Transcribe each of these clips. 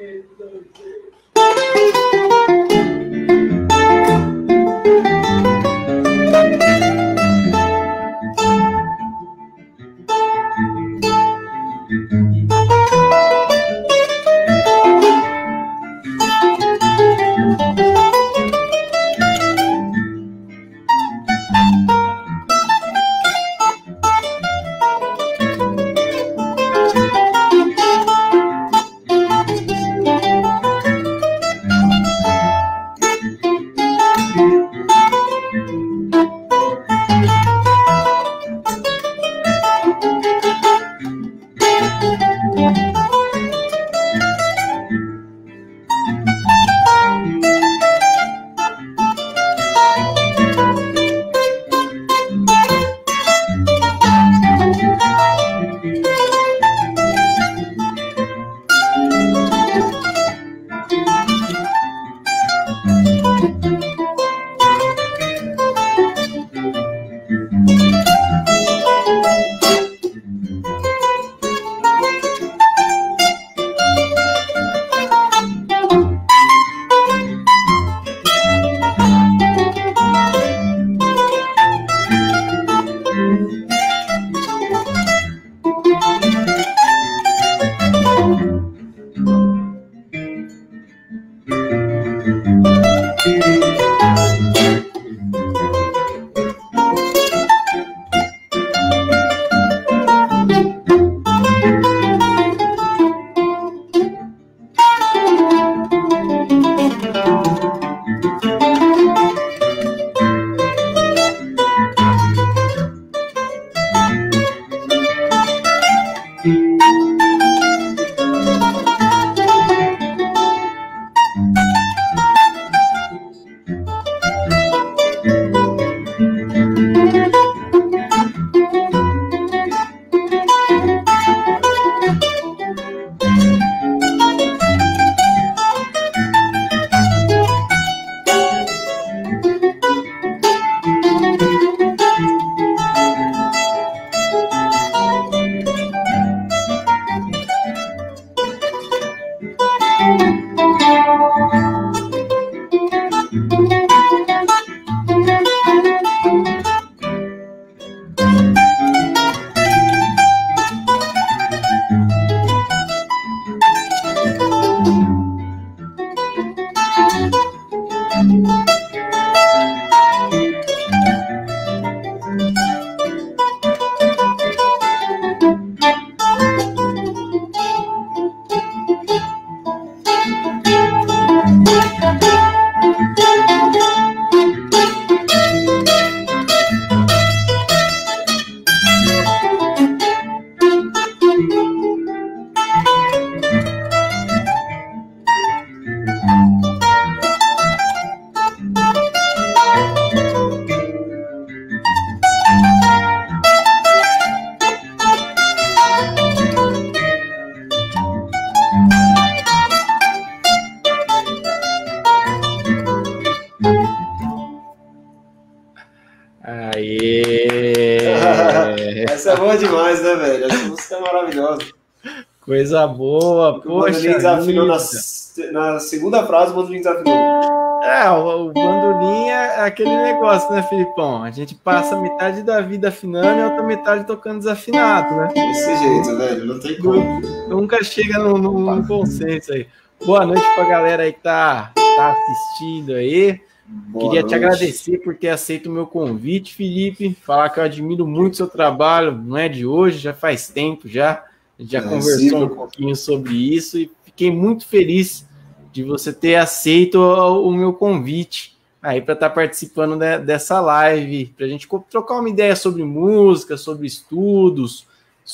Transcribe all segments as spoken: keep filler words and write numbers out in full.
Essa é boa demais, né, velho? Essa música é maravilhosa. Coisa boa, poxa. O Bandolim desafinou na, na segunda frase, o Bandolim desafinou. É, o, o Bandolim é aquele negócio, né, Filipão? A gente passa metade da vida afinando e a outra metade tocando desafinado, né? Desse jeito, velho, não tem como. Nunca chega num, num consenso aí. Boa noite pra galera aí que tá, tá assistindo aí. Boa Queria noite. te agradecer por ter aceito o meu convite, Felipe. Falar que eu admiro muito o seu trabalho, não é de hoje, já faz tempo já. A gente já é, conversou sim, um pouquinho sobre isso e fiquei muito feliz de você ter aceito o, o meu convite aí para estar tá participando de, dessa live, para a gente trocar uma ideia sobre música, sobre estudos,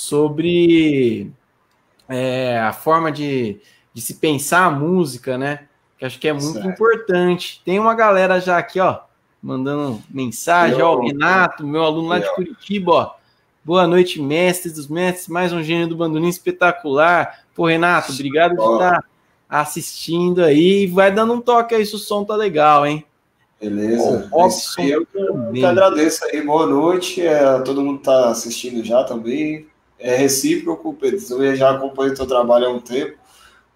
sobre é, a forma de, de se pensar a música, né? Que acho que é muito certo. importante. Tem uma galera já aqui, ó, mandando mensagem, eu, ó, o Renato, meu aluno lá eu. de Curitiba, ó. Boa noite, mestres dos mestres, mais um gênio do bandolim espetacular. Pô, Renato, obrigado por estar assistindo aí. Vai dando um toque aí se o som tá legal, hein? Beleza. Pô, Robson, eu que, que agradeço aí. Boa noite. É, todo mundo tá assistindo já também. É recíproco, Pedro. Eu já acompanho o teu trabalho há um tempo.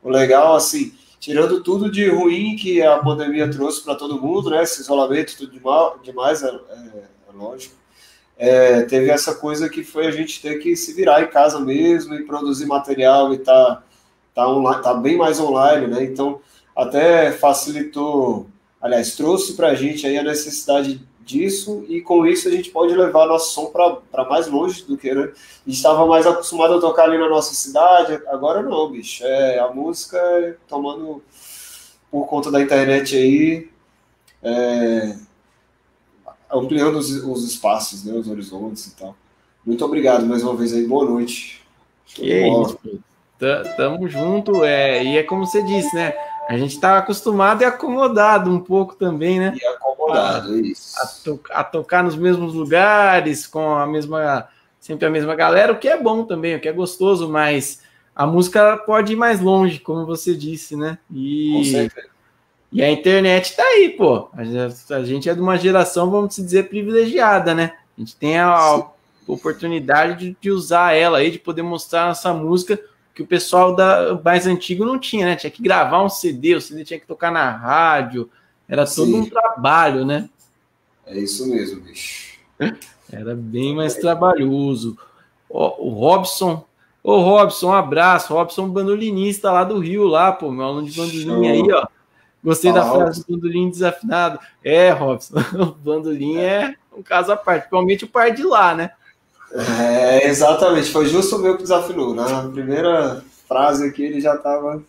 o legal, assim, tirando tudo de ruim que a pandemia trouxe para todo mundo, né? Esse isolamento, tudo de mal, demais, é, é, é lógico. É, teve essa coisa que foi a gente ter que se virar em casa mesmo e produzir material e tá, tá, online, tá bem mais online, né? Então, até facilitou, aliás, trouxe para a gente aí a necessidade disso e com isso a gente pode levar nosso som para mais longe do que, né? A gente estava mais acostumado a tocar ali na nossa cidade, agora não, bicho. É, a música tomando por conta da internet aí, é, ampliando os, os espaços, né, os horizontes e tal. Muito obrigado mais uma vez aí, boa noite. Que é isso, pô. Tamo junto, é, e é como você disse, né? A gente tá acostumado e acomodado um pouco também, né? E acomodado, a, isso. A, to, a tocar nos mesmos lugares, com a mesma, sempre a mesma galera, o que é bom também, o que é gostoso, mas a música pode ir mais longe, como você disse, né? E, com certeza. E a internet tá aí, pô. A, a gente é de uma geração, vamos dizer, privilegiada, né? A gente tem a, a oportunidade de, de usar ela aí, de poder mostrar essa música que o pessoal da, mais antigo não tinha, né? Tinha que gravar um C D, o C D tinha que tocar na rádio, era Sim. todo um trabalho, né? É isso mesmo, bicho. Era bem mais trabalhoso. O, o Robson, ô Robson, um abraço. Robson, bandolinista lá do Rio, lá, pô, meu aluno de bandolim aí, ó. Gostei Fala, da frase Robson. Do bandolim desafinado. É, Robson, o bandolim é. é um caso à parte, principalmente o par de lá, né? É, exatamente, foi justo o meu que desafinou. Na primeira frase aqui ele já tava.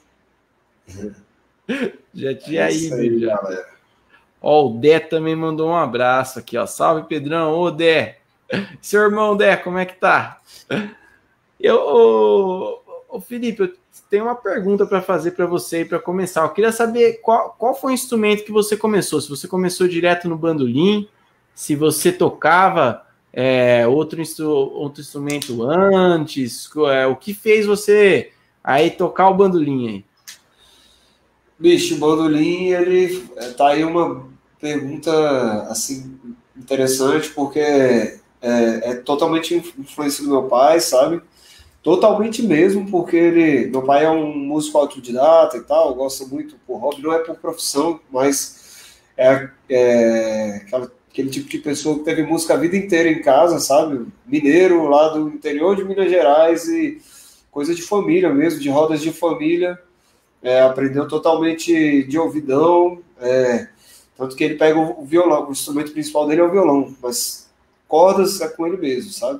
Já tinha é ido. Aí, já. Galera. Ó, o Dé também mandou um abraço aqui, ó. Salve, Pedrão. Ô, Dé. Seu irmão, Dé, como é que tá? Eu, ô, ô Felipe, eu tenho uma pergunta para fazer para você e para começar. Eu queria saber qual, qual foi o instrumento que você começou. Se você começou direto no bandolim, se você tocava é, outro, instru, outro instrumento antes, é, o que fez você aí tocar o bandolim aí? Bicho, o bandolim, ele tá aí uma pergunta assim interessante, porque é, é totalmente influência do meu pai, sabe? Totalmente mesmo, porque ele, meu pai é um músico autodidata e tal, gosta muito por hobby, não é por profissão, mas é, é aquela, aquele tipo de pessoa que teve música a vida inteira em casa, sabe? Mineiro, lá do interior de Minas Gerais, e coisa de família mesmo, de rodas de família. É, aprendeu totalmente de ouvidão, é, tanto que ele pega o violão, o instrumento principal dele é o violão, mas cordas é com ele mesmo, sabe?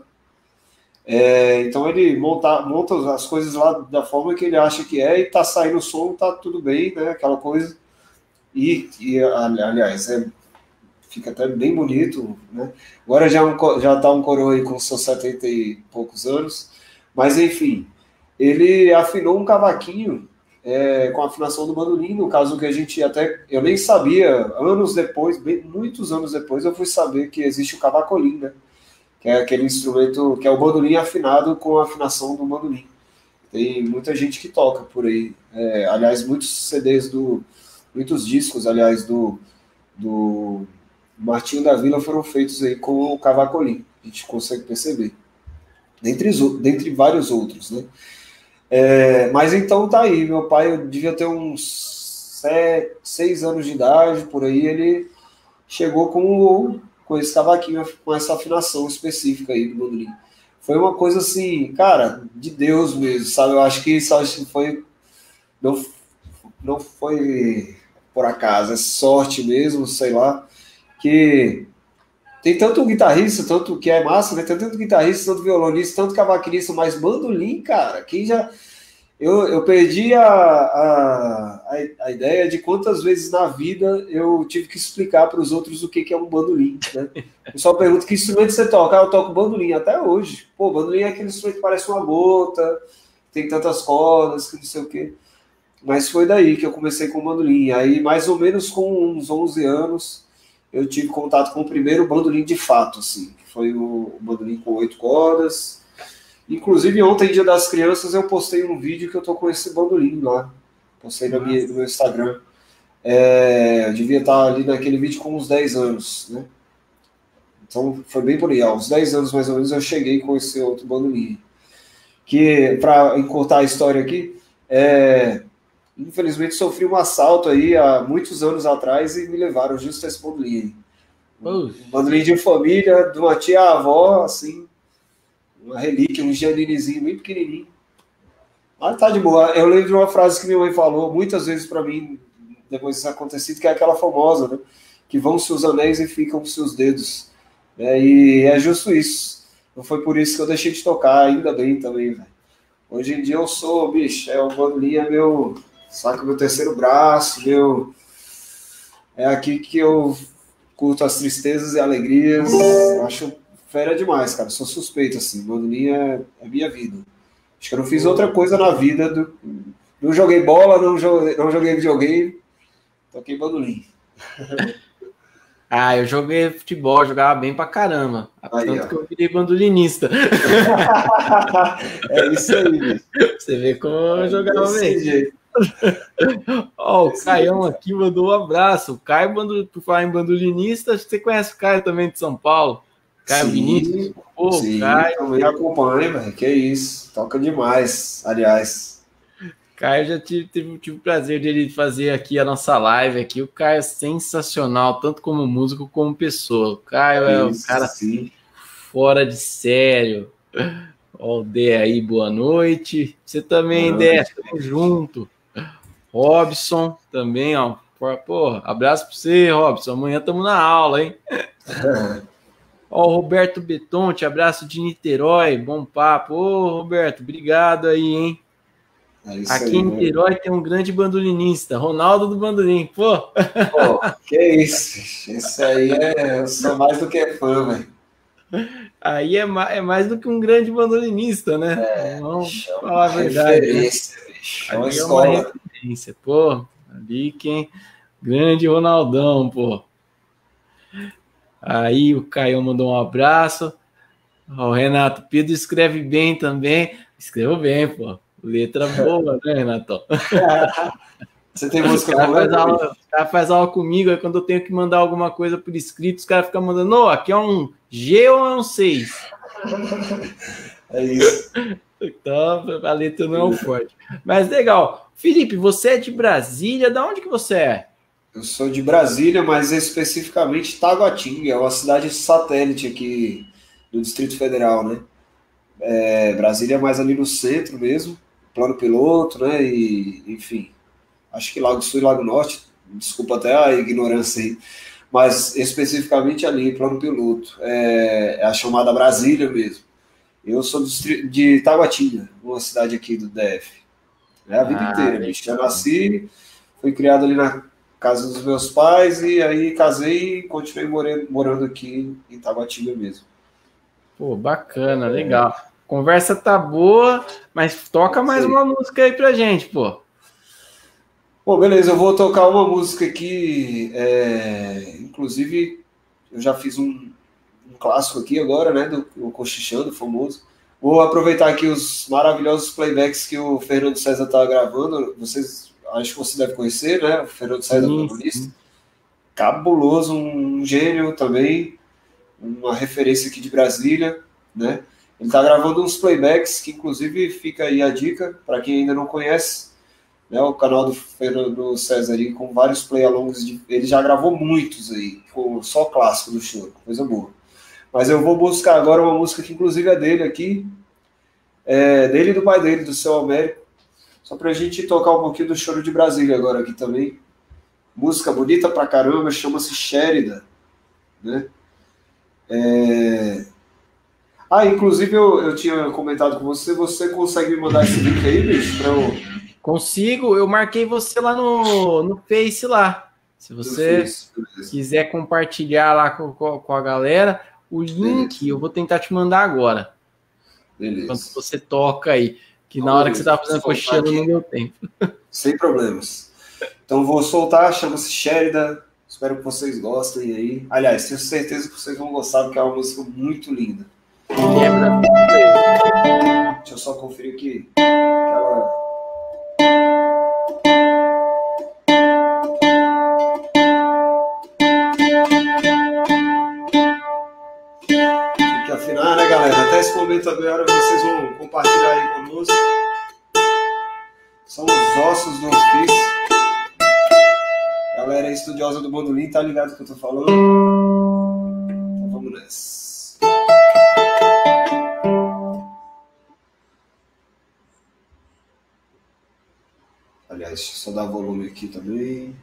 É, então ele monta, monta as coisas lá da forma que ele acha que é e tá saindo o som, tá tudo bem, né? Aquela coisa. E, e aliás, é, fica até bem bonito, né? Agora já, um, já tá um coroa aí com seus setenta e poucos anos, mas enfim, ele afinou um cavaquinho é, com a afinação do bandolim, no caso que a gente até, eu nem sabia, anos depois, bem, muitos anos depois, eu fui saber que existe o cavacolim, né? Que é aquele instrumento, que é o bandolim afinado com a afinação do bandolim. Tem muita gente que toca por aí. É, aliás, muitos C Ds, do, muitos discos, aliás, do, do Martinho da Vila foram feitos aí com o cavacolim. A gente consegue perceber. Dentre, dentre vários outros, né? É, mas então tá aí. Meu pai, eu devia ter uns sete, seis anos de idade, por aí, ele chegou com o... com esse cavaquinho, com essa afinação específica aí do bandolim. Foi uma coisa assim, cara, de Deus mesmo, sabe? Eu acho que isso foi, não, não foi por acaso, é sorte mesmo, sei lá, que tem tanto guitarrista, tanto que é massa, né? Tem tanto guitarrista, tanto violonista, tanto cavaquinista, mas bandolim, cara, quem já... Eu, eu perdi a, a, a ideia de quantas vezes na vida eu tive que explicar para os outros o que, que é um bandolim, né? O pessoal pergunta que instrumento você toca. Ah, eu toco bandolim até hoje. Pô, bandolim é aquele instrumento que parece uma gota, tem tantas cordas, que não sei o quê. Mas foi daí que eu comecei com o bandolim. Aí, mais ou menos com uns onze anos, eu tive contato com o primeiro bandolim de fato, assim, que foi o, o bandolim com oito cordas. Inclusive, ontem, Dia das Crianças, eu postei um vídeo que eu tô com esse bandolim lá. Postei no, minha, no meu Instagram. É, eu devia estar ali naquele vídeo com uns dez anos, né? Então, foi bem por aí. Aos dez anos, mais ou menos, eu cheguei com esse outro bandolim. Que, para encurtar a história aqui, é, Infelizmente sofri um assalto aí há muitos anos atrás e me levaram justo esse bandolim. Um bandolim de família, de uma tia-avó, assim, uma relíquia, um Gianninizinho bem pequenininho. Mas tá de boa. Eu lembro de uma frase que minha mãe falou muitas vezes para mim, depois disso acontecido, que é aquela famosa, né? Que vão-se os anéis e ficam-se os dedos. É, e é justo isso. Não foi por isso que eu deixei de tocar, ainda bem também, velho. Hoje em dia eu sou, bicho, é o bandolim é meu, saca, meu terceiro braço, meu... É aqui que eu curto as tristezas e alegrias. Eu acho fera demais, cara. Sou suspeito, assim. Bandolim é, é minha vida. Acho que eu não fiz outra coisa na vida. Do... Não joguei bola, não joguei, não joguei videogame. Toquei bandolim. Ah, eu joguei futebol, jogava bem pra caramba. Aí, tanto ó. Que eu virei bandolinista. É isso aí, bicho. Você vê como eu jogava bem. Jeito. Ó, o Caião aqui mandou um abraço. O Caio, por falar em bandolinista, acho que você conhece o Caio também de São Paulo. Caio sim, Vinícius. Pô, sim, Caio também acompanha, velho. Que isso. Toca demais, aliás. Caio já tive, tive, tive o prazer dele fazer aqui a nossa live aqui. O Caio é sensacional, tanto como músico como pessoa. O Caio é um cara sim. fora de sério. Ó, o Dé aí, boa noite. Você também, Dé, tamo junto. Robson também, ó. Porra, abraço pra você, Robson. Amanhã tamo na aula, hein? Ó, o Roberto Betonte, abraço de Niterói, bom papo. Ô, Roberto, obrigado aí, hein? É aqui aí, em Niterói, né? Tem um grande bandolinista, Ronaldo do Bandolim. Pô, Pô, que isso? Isso aí é. Eu sou mais do que fã, velho. Aí é mais, é mais do que um grande bandolinista, né? É, vamos falar a verdade. Referência, né? Bicho. É uma ali escola. É uma referência, pô. Ali quem. Grande Ronaldão, pô. Aí o Caio mandou um abraço. Ó, o Renato Pedro escreve bem também. Escreveu bem, pô. Letra boa, né, Renato? Você tem música com o cara faz aula comigo, aí quando eu tenho que mandar alguma coisa por escrito, os caras ficam mandando, ô, aqui é um G ou é um seis? É isso. Então, a letra não é um forte. Mas legal. Felipe, você é de Brasília, de onde que você é? Eu sou de Brasília, mas especificamente Taguatinga, é uma cidade satélite aqui do Distrito Federal, né? É, Brasília é mais ali no centro mesmo, plano piloto, né? E, enfim, acho que Lago Sul e Lago Norte, desculpa até a ignorância aí, mas especificamente ali, plano piloto, é, é a chamada Brasília mesmo. Eu sou de Taguatinga, uma cidade aqui do D F. É a vida ah, inteira, bicho. Eu nasci, fui criado ali na casa dos meus pais e aí casei e continuei morando, morando aqui em Taguatinga mesmo. Pô, bacana, legal. Conversa tá boa, mas toca mais uma música aí pra gente, pô. Pô, beleza, eu vou tocar uma música aqui, é, inclusive eu já fiz um, um clássico aqui agora, né, do, do Cochichando, famoso. Vou aproveitar aqui os maravilhosos playbacks que o Fernando César tá gravando, vocês, acho que você deve conhecer, né, o Fernando César, protagonista. Cabuloso, um gênio também, uma referência aqui de Brasília, né? Ele tá gravando uns playbacks que, inclusive, fica aí a dica para quem ainda não conhece, né? O canal do Fernando César aí, com vários play-alongs, de... ele já gravou muitos aí, com só clássico do choro, coisa boa. Mas eu vou buscar agora uma música que, inclusive, é dele aqui, é dele e do pai dele, do Seu Américo, só pra gente tocar um pouquinho do Choro de Brasília agora aqui também. Música bonita pra caramba, chama-se Sheridan, né? É... Ah, inclusive eu, eu tinha comentado com você, você consegue me mandar esse link aí, bicho? Pra eu... Consigo, eu marquei você lá no, no Face lá. Se você face, quiser compartilhar lá com, com a galera, o link beleza. Eu vou tentar te mandar agora. Beleza. Enquanto você toca aí, que na hora que você tá fazendo coxinha não deu tempo. Sem problemas. Então vou soltar, chama-se Sheridan. Espero que vocês gostem aí. Aliás, tenho certeza que vocês vão gostar, porque é uma música muito linda. Quebra. Deixa eu só conferir aqui. Aquela... Tem que afinar, né, galera? Até esse momento agora vocês vão compartilhar aí conosco. São os Os ossos do ofício. Galera estudiosa do bandolim, tá ligado o que eu tô falando? Então vamos nessa. Aliás, deixa eu só dar volume aqui também.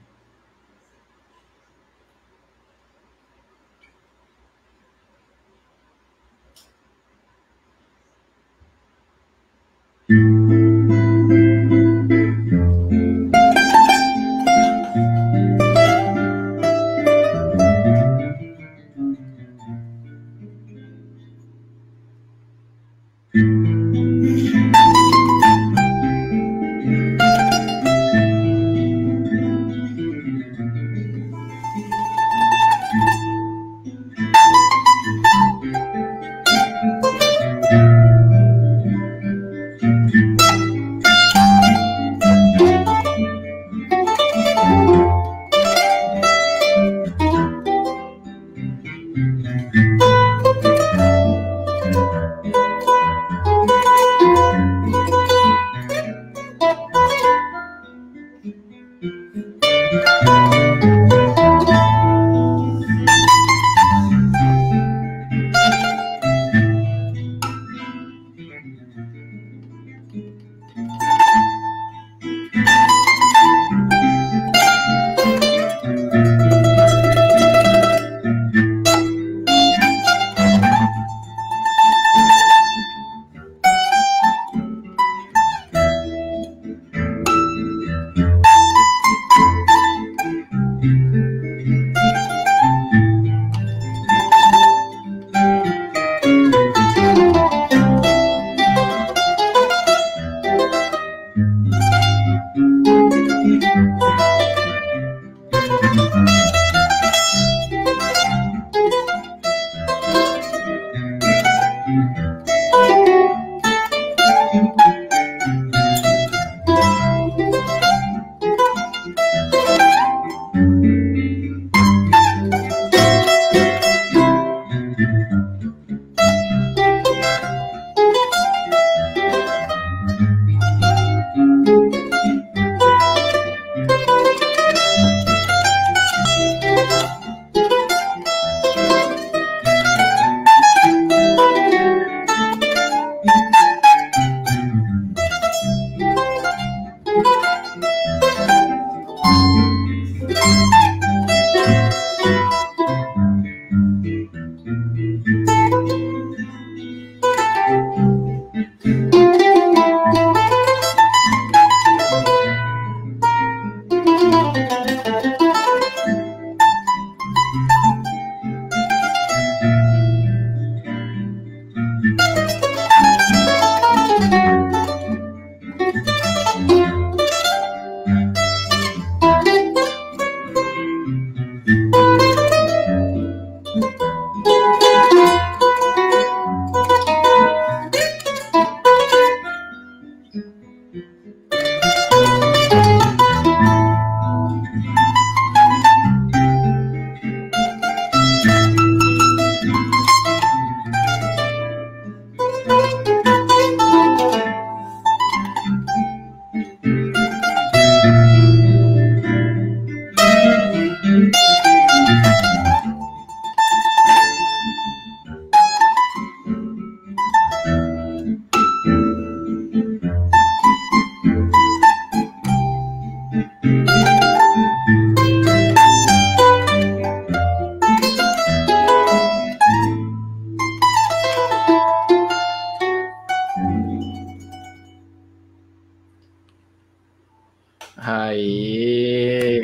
Aê!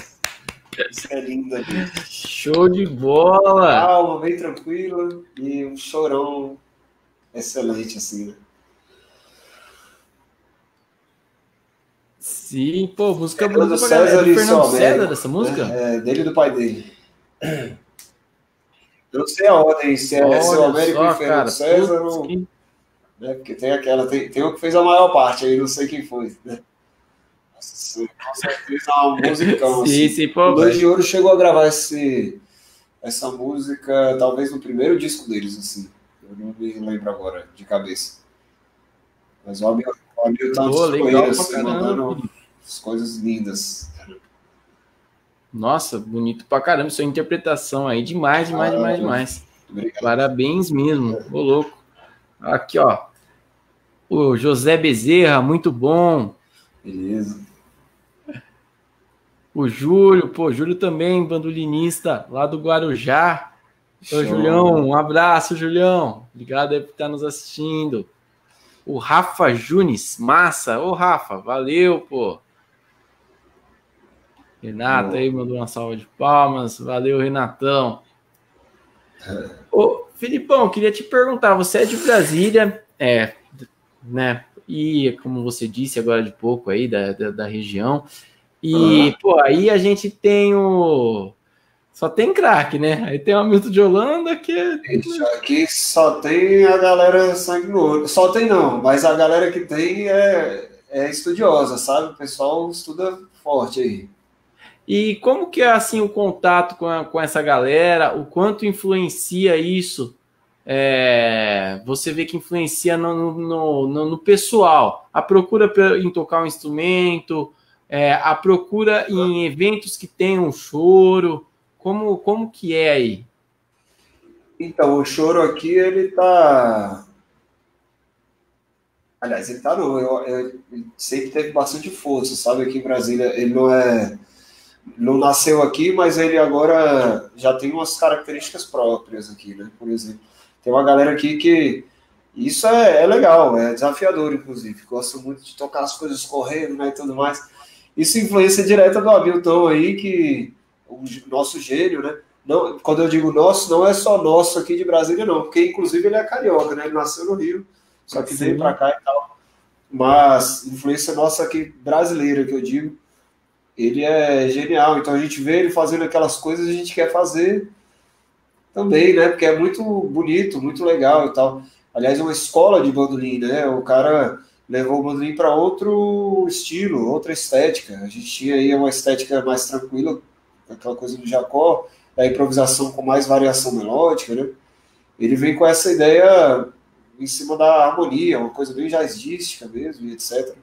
Isso é lindo ali. Show de bola! Calma, bem tranquila e um chorão excelente, assim, né? Sim, pô, música Fernando bonita pra galera. César É do e Fernando Sol César Américo, dessa música? né? É dele e do pai dele. Eu não sei a ordem, se é Seu Olha Américo só, e Fernando cara, César putz, ou... que- né? Porque tem aquela, tem, tem um que fez a maior parte aí, não sei quem foi, né? Nossa, com certeza é uma musicão, Sim, assim. sim, O pô, Dois velho. de Ouro chegou a gravar esse, essa música, talvez no primeiro disco deles, assim. Eu não me lembro agora, de cabeça. Mas o álbum, O Hamilton Pô, legal assim, pra caramba, mandando as coisas lindas. Nossa, bonito pra caramba, sua interpretação aí, demais, demais, ah, demais, demais. Obrigado. Parabéns mesmo, ô louco. Aqui, ó, o José Bezerra, muito bom. Beleza. O Júlio, pô, Júlio também, bandolinista, lá do Guarujá. Ô, Julião, um abraço, Julião. Obrigado aí por estar nos assistindo. O Rafa Junes, massa. Ô, Rafa, valeu, pô. Renato oh. aí mandou uma salva de palmas. Valeu, Renatão. É. Ô, Filipão, queria te perguntar, você é de Brasília, é, né? E como você disse agora de pouco aí, da, da, da região. E, ah. pô, aí a gente tem o... Só tem craque, né? Aí tem o Hamilton de Holanda que... Isso, aqui só tem a galera sangue no olho. Só tem não, mas a galera que tem é, é estudiosa, sabe? O pessoal estuda forte aí. E como que é, assim, o contato com, a, com essa galera? O quanto influencia isso? É, você vê que influencia no, no, no, no pessoal. A procura em tocar um instrumento, é, a procura em eventos que tenham choro... Como, como que é aí? Então, o choro aqui, ele tá... Aliás, ele tá não, eu, eu, ele sempre teve bastante força, sabe? Aqui em Brasília, ele não é... Não nasceu aqui, mas ele agora já tem umas características próprias aqui, né? Por exemplo, tem uma galera aqui que... Isso é, é legal, é desafiador, inclusive. Gosta muito de tocar as coisas correndo, né, e tudo mais. Isso influência direta do Hamilton aí, que... o nosso gênio, né? Não, quando eu digo nosso, não é só nosso aqui de Brasília, não, porque inclusive ele é carioca, né? Ele nasceu no Rio, só que Sim. veio para cá e tal. Mas influência nossa aqui brasileira, que eu digo, ele é genial. Então a gente vê ele fazendo aquelas coisas, a gente quer fazer também, né? Porque é muito bonito, muito legal e tal. Aliás, é uma escola de bandolim, né? O cara levou o bandolim para outro estilo, outra estética. A gente tinha aí uma estética mais tranquila, aquela coisa do Jacó, da improvisação com mais variação melódica, né? Ele vem com essa ideia em cima da harmonia, uma coisa bem jazzística mesmo, e etcétera.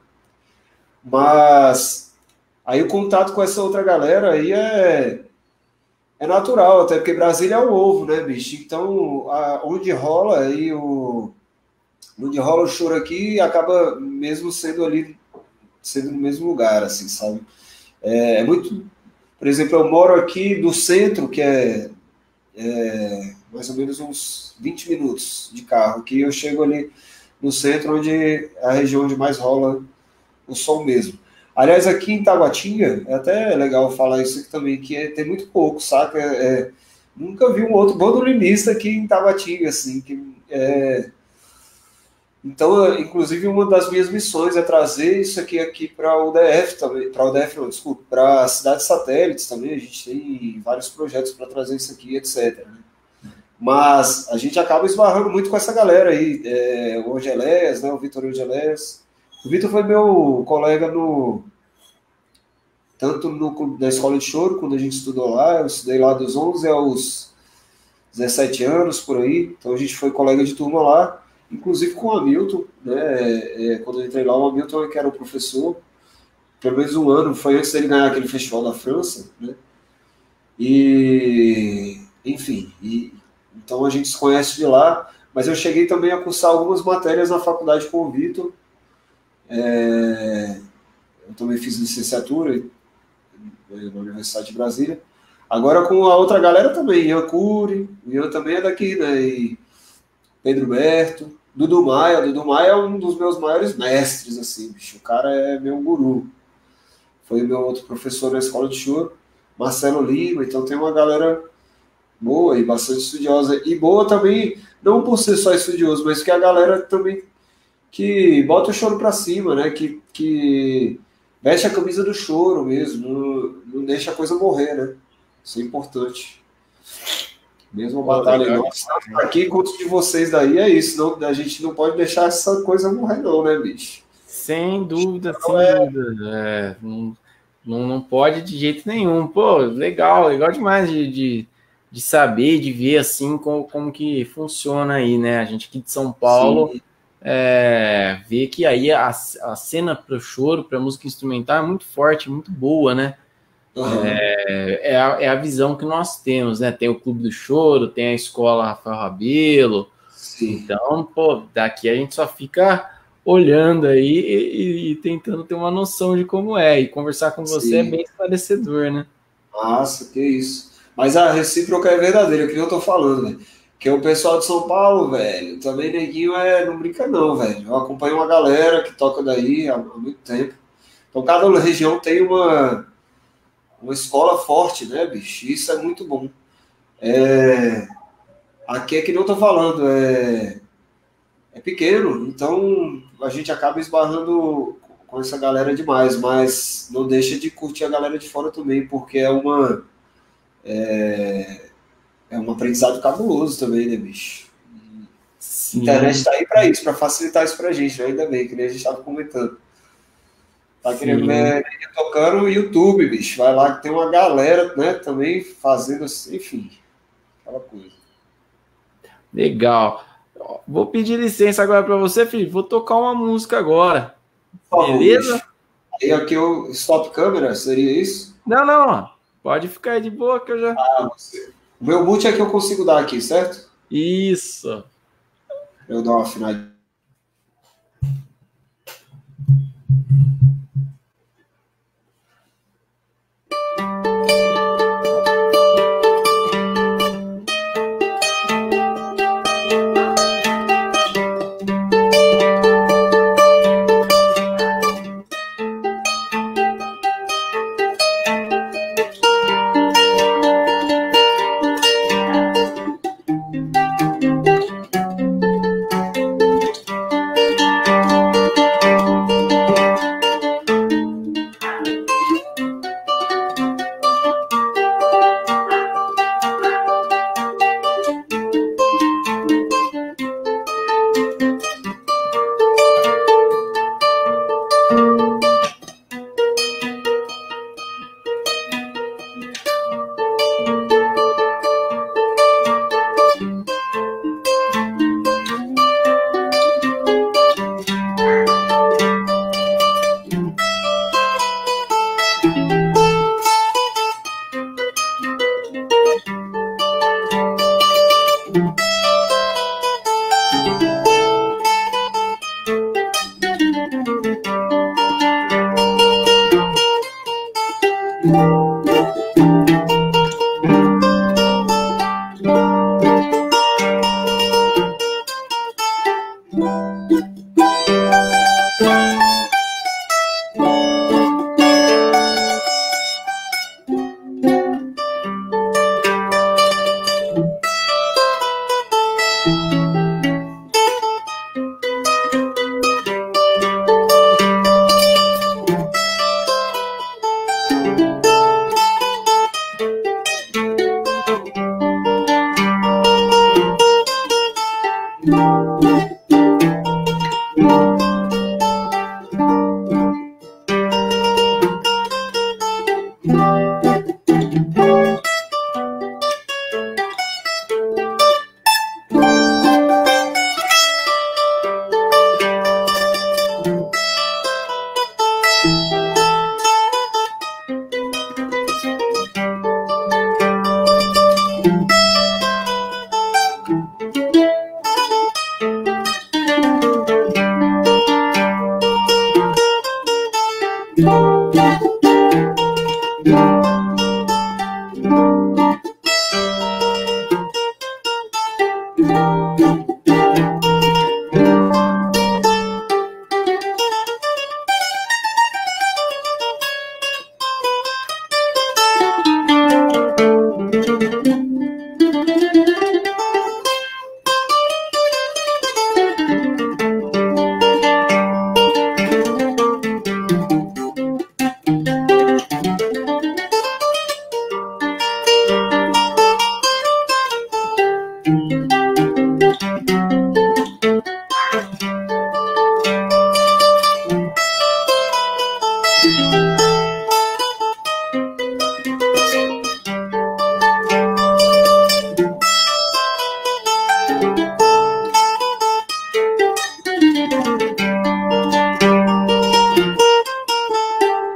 Mas aí o contato com essa outra galera aí é, é natural, até porque Brasília é o ovo, né, bicho? Então, a, onde rola aí o... onde rola o choro aqui, acaba mesmo sendo ali, sendo no mesmo lugar, assim, sabe? É, é muito... Por exemplo, eu moro aqui do centro, que é, é mais ou menos uns vinte minutos de carro, que eu chego ali no centro, onde é a região onde mais rola o som mesmo. Aliás, aqui em Taguatinga, é até legal falar isso aqui também, que é, tem muito pouco, saca? É, é, nunca vi um outro bandolinista aqui em Taguatinga, assim, que é... Então, inclusive, uma das minhas missões é trazer isso aqui, aqui para o U D F também, para o U D F não, desculpa, para cidades satélites também, a gente tem vários projetos para trazer isso aqui, etcétera. Mas a gente acaba esbarrando muito com essa galera aí, é, o Angelés, né, o Vitor Angelés. O Vitor foi meu colega no... tanto no, na escola de choro, quando a gente estudou lá, eu estudei lá dos onze aos dezessete anos, por aí, então a gente foi colega de turma lá, inclusive com o Hamilton, né, é, quando eu entrei lá, o Hamilton que era o professor, pelo menos um ano, foi antes dele ganhar aquele festival da França, né, e, enfim, e, então a gente se conhece de lá, mas eu cheguei também a cursar algumas matérias na faculdade com o Vitor, é, eu também fiz licenciatura na Universidade de Brasília, agora com a outra galera também, Ian Cury, o Ian também é daqui, né, e Pedro Berto, Dudu Maia. Dudu Maia é um dos meus maiores mestres, assim, bicho. O cara é meu guru. Foi o meu outro professor na escola de choro, Marcelo Lima. Então tem uma galera boa e bastante estudiosa. E boa também, não por ser só estudioso, mas que a galera também que bota o choro pra cima, né? Que, que veste a camisa do choro mesmo. Não, não deixa a coisa morrer, né? Isso é importante. Mesmo a batalha oh, nossa, aqui quanto de vocês daí é isso, não, a gente não pode deixar essa coisa morrer não, né, bicho? Sem dúvida, então, sem é... dúvida. É, não, não, não pode de jeito nenhum. Pô, legal, legal demais de, de, de saber, de ver assim como, como que funciona aí, né? A gente aqui de São Paulo, Sim. é, ver que aí a, a cena para o choro, para música instrumental é muito forte, muito boa, né? Uhum. É, é, a, é a visão que nós temos, né? Tem o Clube do Choro, tem a Escola Rafael Rabelo. Sim. Então, pô, daqui a gente só fica olhando aí e, e, e tentando ter uma noção de como é. E conversar com você Sim. é bem esclarecedor, né? Nossa, que isso. Mas a recíproca é verdadeira, que eu tô falando, velho. Que o pessoal de São Paulo, velho, também neguinho é, não brinca não, velho. Eu acompanho uma galera que toca daí há, há muito tempo. Então cada região tem uma, uma escola forte, né, bicho? Isso é muito bom. É, aqui é que não tô falando, é, é pequeno, então a gente acaba esbarrando com essa galera demais, mas não deixa de curtir a galera de fora também, porque é uma é, é um aprendizado cabuloso também, né, bicho? Sim. A internet está aí para isso, para facilitar isso pra gente, né? Ainda bem, que nem a gente estava comentando. Tá Sim. querendo ver tocando no YouTube, bicho. Vai lá que tem uma galera, né, também fazendo assim, enfim, aquela coisa. Legal. Vou pedir licença agora para você, Felipe. Vou tocar uma música agora. Favor, beleza? Bicho. Aí aqui o stop câmera, seria isso? Não, não. Pode ficar aí de boa que eu já... Ah, você... O meu boot é que eu consigo dar aqui, certo? Isso. Eu dou uma afinadinha.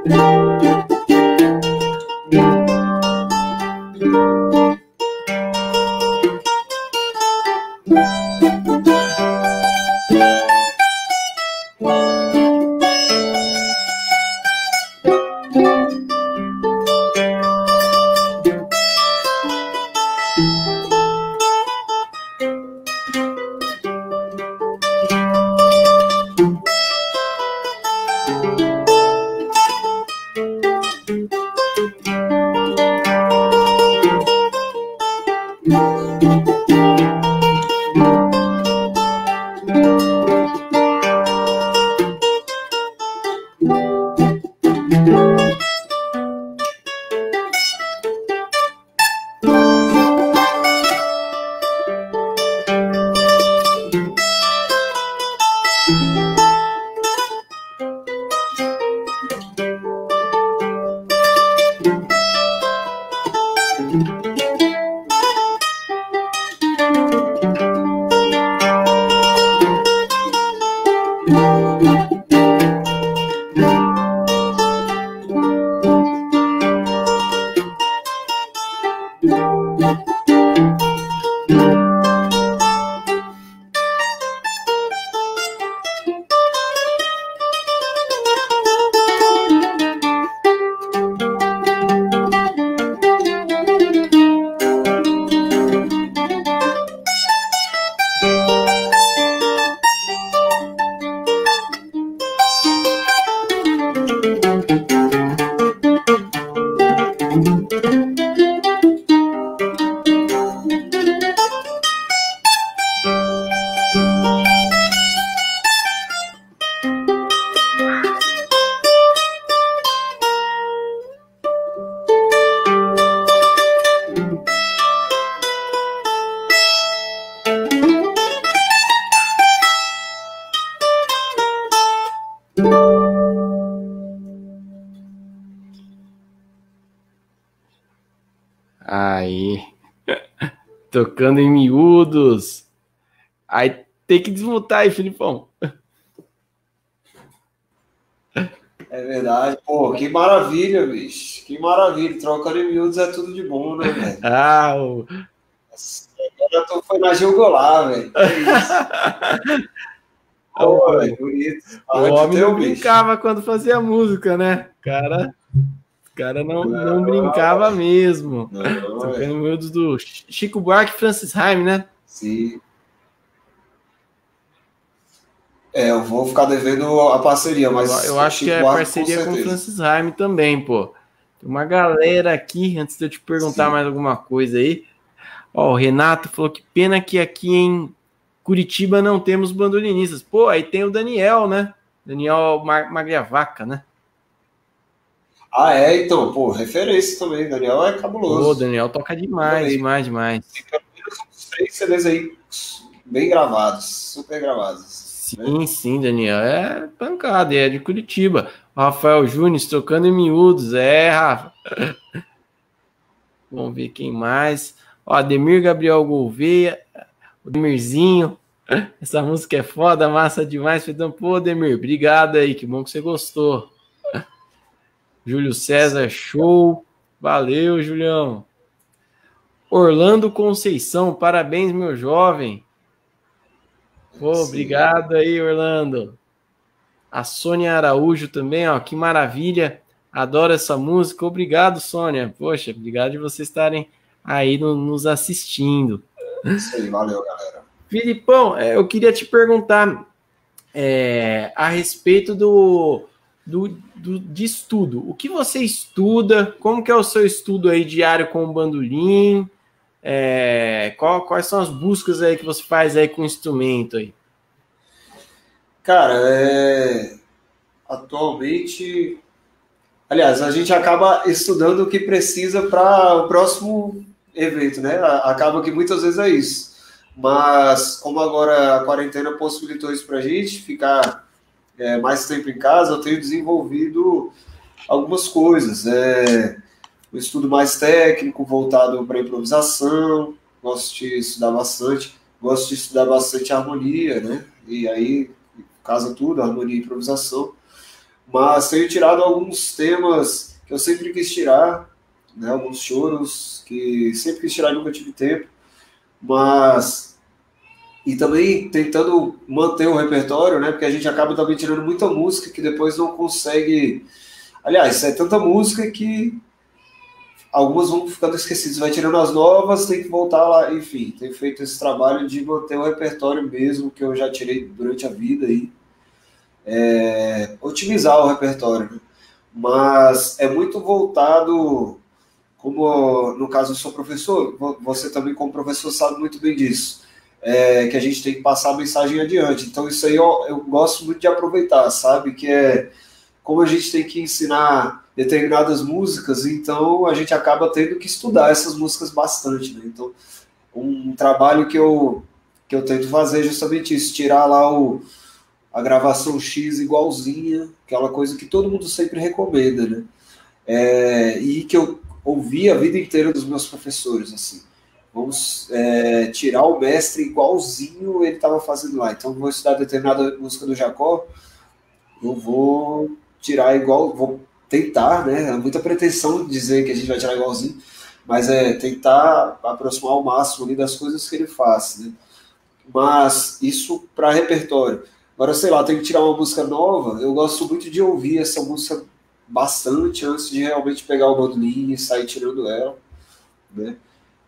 Aí, tocando em miúdos. Aí tem que desmutar aí, Filipão. É verdade. Pô, que maravilha, bicho. Que maravilha. Trocando em miúdos é tudo de bom, né, velho? Ah, o... Agora tu foi na jugular, velho. É isso. Pô, o... velho, bonito. O homem não brincava quando fazia música, né? Cara, o cara não, não, não brincava não, mesmo. Não, Tocando em miúdos do Chico Buarque e Francis Haim, né? Sim. É, eu vou ficar devendo a parceria, mas... Eu, eu acho Chico que é Buarque, parceria com o Francis Haim também, pô. Tem uma galera aqui, antes de eu te perguntar Sim. mais alguma coisa aí. Ó, o Renato falou que pena que aqui em Curitiba não temos bandolinistas. Pô, aí tem o Daniel, né? Daniel Magliavaca, né? Ah, é? Então, pô, referência também. Daniel é cabuloso. Pô, Daniel toca demais, demais, demais. Tem pelo menos uns três C Ds aí bem gravados, super gravados. Sim, né? Sim, Daniel. É pancada, é de Curitiba. O Rafael Júnior tocando em miúdos. É, Rafa. Vamos ver quem mais. Ó, Ademir Gabriel Gouveia. O Demirzinho. Essa música é foda, massa demais. Então, pô, Ademir, obrigado aí. Que bom que você gostou. Júlio César, show. Valeu, Julião. Orlando Conceição, parabéns, meu jovem. Pô, Sim. Obrigado aí, Orlando. A Sônia Araújo também, ó, que maravilha. Adoro essa música. Obrigado, Sônia. Poxa, obrigado de vocês estarem aí no, nos assistindo. Isso aí, valeu, galera. Filipão, eu queria te perguntar é, a respeito do, do, do, de estudo. O que você estuda? Como que é o seu estudo aí diário com o bandolim? É, qual, quais são as buscas aí que você faz aí com o instrumento aí? Cara, é, atualmente... Aliás, a gente acaba estudando o que precisa para o próximo evento, né? Acaba que muitas vezes é isso. Mas como agora a quarentena possibilitou isso para a gente ficar é, mais tempo em casa, eu tenho desenvolvido algumas coisas. É, um estudo mais técnico, voltado para improvisação, gosto de estudar bastante, gosto de estudar bastante harmonia, né? E aí casa tudo, harmonia e improvisação. mas tenho tirado alguns temas que eu sempre quis tirar, né, alguns choros que sempre quis tirar e nunca tive tempo, mas e também tentando manter o repertório, né, porque a gente acaba também tirando muita música que depois não consegue, aliás, é tanta música que algumas vão ficando esquecidas, vai tirando as novas, tem que voltar lá, enfim, tenho feito esse trabalho de manter o repertório mesmo que eu já tirei durante a vida aí, é, otimizar o repertório, né? Mas é muito voltado, como no caso eu sou professor, você também como professor sabe muito bem disso, é, que a gente tem que passar a mensagem adiante, então isso aí eu, eu gosto muito de aproveitar, sabe, que é como a gente tem que ensinar determinadas músicas, então a gente acaba tendo que estudar essas músicas bastante, né? Então, um trabalho que eu, que eu tento fazer é justamente isso, tirar lá o, a gravação X igualzinha, aquela coisa que todo mundo sempre recomenda, né? É, e que eu ouvi a vida inteira dos meus professores, assim. Vamos é, tirar o mestre igualzinho ele estava fazendo lá. Então, vou estudar determinada música do Jacó, eu vou tirar igual, vou tentar, né? É muita pretensão dizer que a gente vai tirar igualzinho, mas é tentar aproximar ao máximo ali das coisas que ele faz, né? Mas isso para repertório. Agora, sei lá, tem que tirar uma música nova, eu gosto muito de ouvir essa música bastante antes de realmente pegar o bandolim e sair tirando ela, né?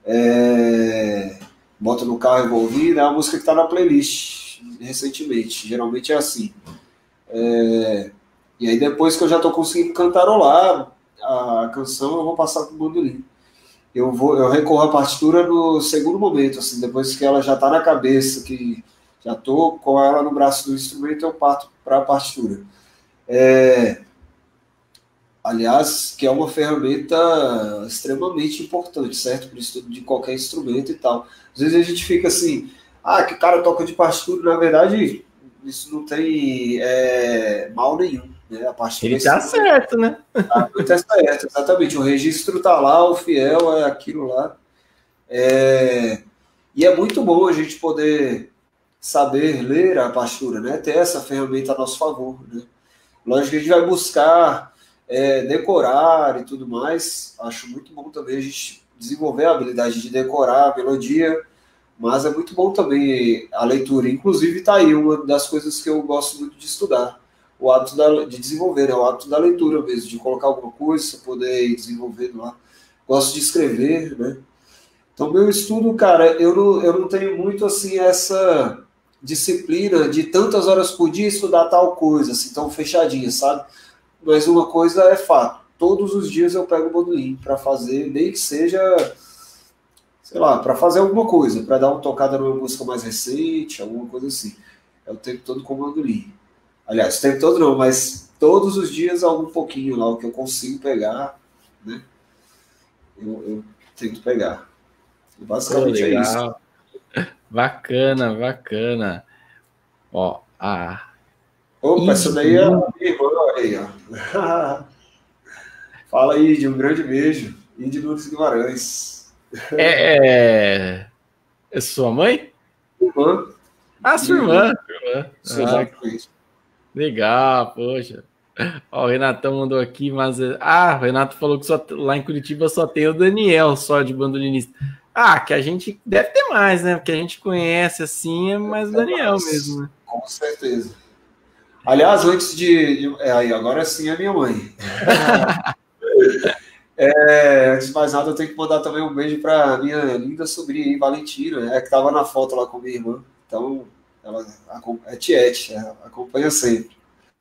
É... Bota no carro e vou ouvir, né? É uma música que está na playlist recentemente, geralmente é assim. É... E aí depois que eu já estou conseguindo cantarolar a canção, eu vou passar para o bandolim. Eu, vou, eu recorro à partitura no segundo momento, assim, depois que ela já está na cabeça, que já estou com ela no braço do instrumento, eu parto para a partitura. É... Aliás, que é uma ferramenta extremamente importante, certo? Para o estudo de qualquer instrumento e tal. Às vezes a gente fica assim, ah, que o cara toca de partitura, na verdade, isso não tem é, mal nenhum, né? A partitura Ele tá certo, né? tá, tá certo, exatamente. O registro tá lá, o fiel é aquilo lá. É, e é muito bom a gente poder saber ler a partitura, né? Ter essa ferramenta a nosso favor, né? Lógico que a gente vai buscar é, decorar e tudo mais. Acho muito bom também a gente desenvolver a habilidade de decorar a melodia, mas é muito bom também a leitura. Inclusive está aí uma das coisas que eu gosto muito de estudar, o hábito da, de desenvolver, né? O hábito da leitura mesmo, de colocar alguma coisa, poder ir desenvolvendo lá. Gosto de escrever, né? Então, meu estudo, cara, eu não, eu não tenho muito, assim, essa disciplina de tantas horas por dia estudar tal coisa, assim, tão fechadinha, sabe? Mas uma coisa é fato, todos os dias eu pego o bandolim para fazer, nem que seja, sei lá, para fazer alguma coisa, para dar uma tocada numa música mais recente, alguma coisa assim. É o tempo todo com o bandolim. Aliás, o tempo todo não, mas todos os dias algum pouquinho lá, o que eu consigo pegar, né? Eu, eu tento pegar. Basicamente Pô, é isso. legal. Bacana, bacana. Ó, a Opa, essa daí é a Idi, minha irmã, olha aí, ó. Fala aí, de um grande beijo. E de Lourdes Guimarães. é, é, é sua mãe? Irmã, Ah, sua minha irmã. irmã. Sua irmã. Ah, Exatamente. legal, poxa. Ó, o Renatão mandou aqui, mas. Ah, o Renato falou que só, lá em Curitiba só tem o Daniel só de bandolinista. Ah, que a gente deve ter mais, né? Porque a gente conhece assim, é mais o É Daniel mais, mesmo, né? com certeza. Aliás, antes de. de- é, aí, agora sim é minha mãe. É, antes de mais nada, eu tenho que mandar também um beijo para minha linda sobrinha aí, Valentina, é que estava na foto lá com minha irmã. Então, ela acom- é Tiete, é, acompanha sempre.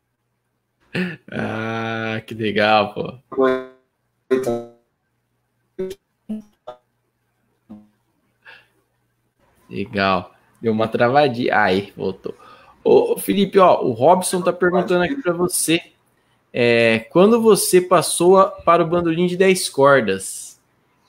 Ah, que legal, pô. Então, Legal. Deu uma travadinha. Aí, voltou. Ô, Felipe, ó, o Robson tá perguntando aqui para você. É, quando você passou a- para o bandolim de dez cordas?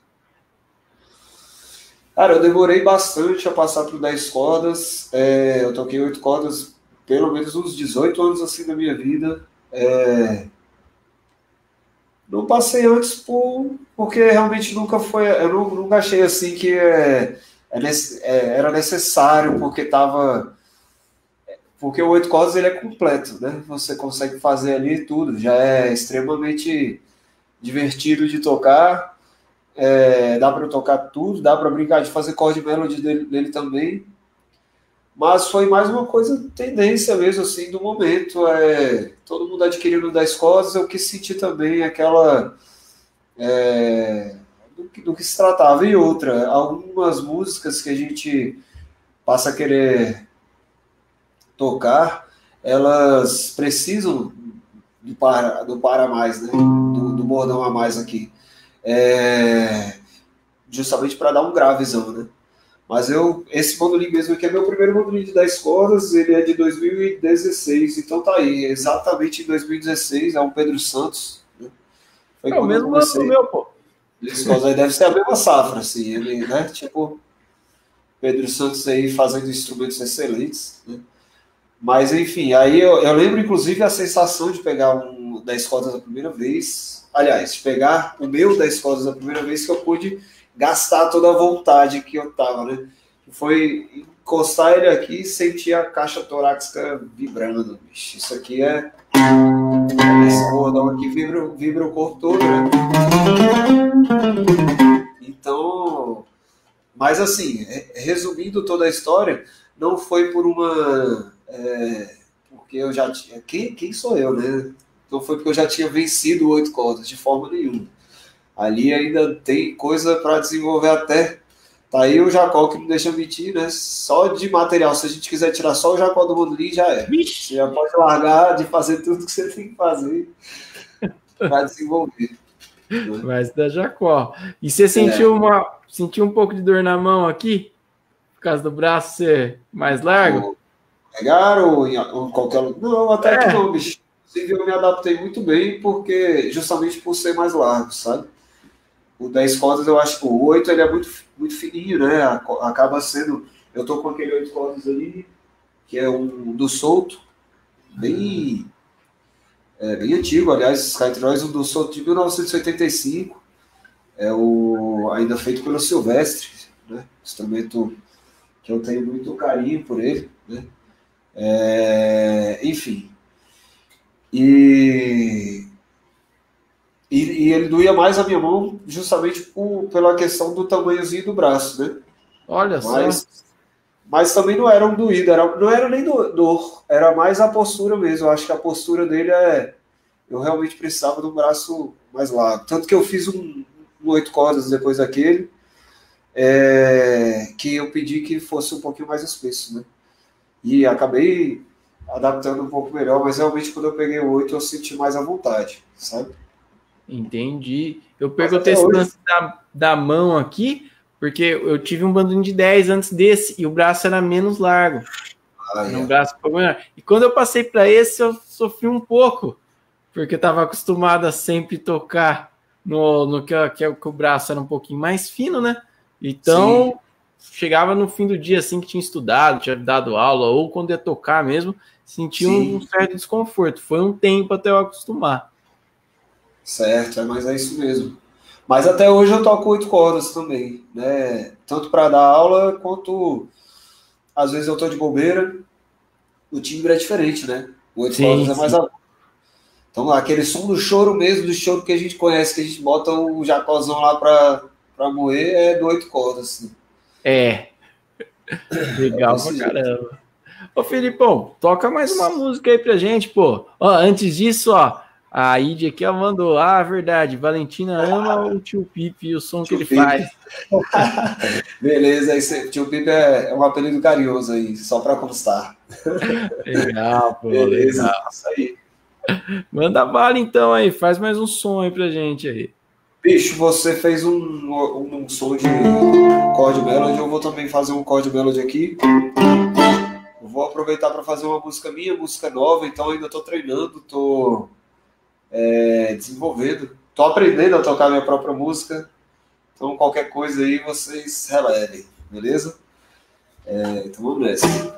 cara, eu demorei bastante a passar por dez cordas. É, eu toquei oito cordas pelo menos uns dezoito anos assim da minha vida. É, não passei antes por, porque realmente nunca foi. Eu não, nunca achei assim que é, é nesse- é, era necessário, porque estava porque o oito cordas ele é completo, né? Você consegue fazer ali tudo, já é extremamente divertido de tocar, é, dá para tocar tudo, dá para brincar de fazer chord melody dele, dele também, mas foi mais uma coisa, tendência mesmo, assim, do momento, é, todo mundo adquirindo dez cordas, eu quis sentir também aquela... É, do, que, do que se tratava. E outra, algumas músicas que a gente passa a querer tocar, elas precisam do para, do para mais, né? Do, do bordão a mais aqui. É, justamente para dar um gravezão, né? Mas eu, esse bandolim mesmo aqui é meu primeiro bandolim de dez cordas, ele é de dois mil e dezesseis, então tá aí, exatamente em dois mil e dezesseis, é um Pedro Santos, né? Foi é o mesmo ano meu, pô. dez cordas aí deve ser a mesma safra, assim, ele, né? Tipo, Pedro Santos aí fazendo instrumentos excelentes, né? Mas, enfim, aí eu, eu lembro, inclusive, a sensação de pegar um dez cordas a primeira vez. Aliás, de pegar o meu dez cordas a primeira vez que eu pude gastar toda a vontade que eu tava, né? Foi encostar ele aqui e sentir a caixa torácica vibrando, bicho. Isso aqui é... Esse bordão aqui vibra, vibra o corpo todo, né? Então... Mas, assim, resumindo toda a história, não foi por uma... É, porque eu já tinha... Quem, quem sou eu, né? Não foi porque eu já tinha vencido o oito cordas, de forma nenhuma. Ali ainda tem coisa para desenvolver até. Tá aí o Jacó que não deixa mentir, né? Só de material. Se a gente quiser tirar só o Jacó do bandolim, já é. Você já pode largar de fazer tudo que você tem que fazer para desenvolver. Né? Mas da Jacó. E você sentiu, é. uma, sentiu um pouco de dor na mão aqui? Por causa do braço ser mais largo? Pegar ou em, ou em qualquer lugar? Não, até é. que não, bicho. Inclusive, eu me adaptei muito bem, porque justamente por ser mais largo, sabe? O dez cordas, eu acho que o oito ele é muito, muito fininho, né? Acaba sendo... Eu tô com aquele oito cordas ali, que é um do solto, bem, é, bem antigo, aliás, Skytroids, um do solto de mil novecentos e oitenta e cinco, é o, ainda feito pelo Silvestre, né? Instrumento que eu tenho muito carinho por ele, né? É, enfim. E... E, e ele doía mais a minha mão justamente por, pela questão do tamanhozinho do braço, né? Olha mas, só. Mas também não era um doído, era, não era nem dor, era mais a postura mesmo. Eu acho que a postura dele é... Eu realmente precisava de um braço mais largo. Tanto que eu fiz um, um oito cordas depois daquele, é, que eu pedi que fosse um pouquinho mais espesso, né? E acabei adaptando um pouco melhor, mas realmente quando eu peguei o oito eu senti mais à vontade, sabe? Entendi. Eu perguntei esse lance da, da mão aqui, porque eu tive um bandolim de dez antes desse e o braço era menos largo. Ah, era um é. braço um pouco menor. E quando eu passei para esse, eu sofri um pouco, porque eu estava acostumado a sempre tocar no, no que, que, que o braço era um pouquinho mais fino, né? Então, sim, chegava no fim do dia, assim, que tinha estudado, tinha dado aula, ou quando ia tocar mesmo, sentia um, um certo desconforto. Foi um tempo até eu acostumar. Certo, mas é isso mesmo. Mas até hoje eu toco oito cordas também, né? Tanto para dar aula, quanto às vezes eu tô de bobeira. O timbre é diferente, né? O oito cordas é mais agudo. Então, aquele som do choro mesmo, do choro que a gente conhece, que a gente bota o jacózão lá para para moer, é do oito cordas. Assim. É. Legal é pra caramba. Ô, Filipão, toca mais uma música aí pra gente, pô. Ó, antes disso, ó, a Id aqui ela mandou, ah, verdade, Valentina ama o Tio Pipe e o som tio que ele Pipe. faz. Beleza, esse Tio Pipe é, é um apelido carinhoso aí, só para constar. Legal, pô, beleza, legal. Isso aí. Manda bala então aí, faz mais um som aí pra gente aí. Bicho, você fez um, um, um som de chord melody, eu vou também fazer um chord melody aqui. Eu vou aproveitar para fazer uma música minha, música nova, então ainda estou treinando, estou é, desenvolvendo, estou aprendendo a tocar minha própria música, então qualquer coisa aí vocês relevem, beleza? É, então vamos nessa.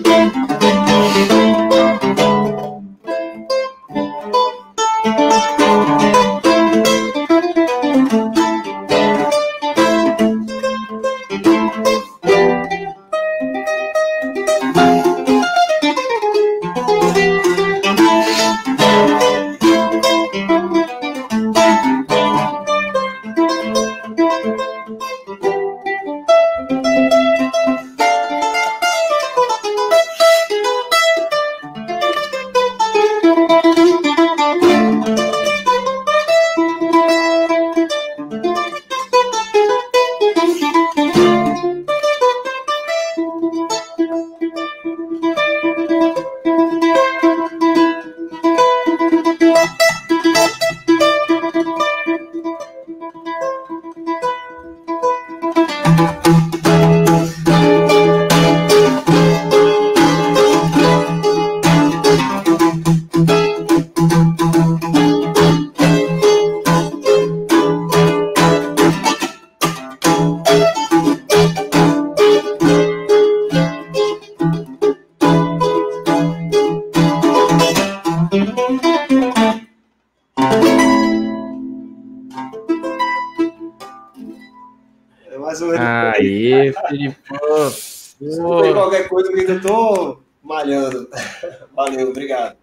Aê, Felipão. Desculpa qualquer coisa que eu ainda tô malhando. Valeu, obrigado.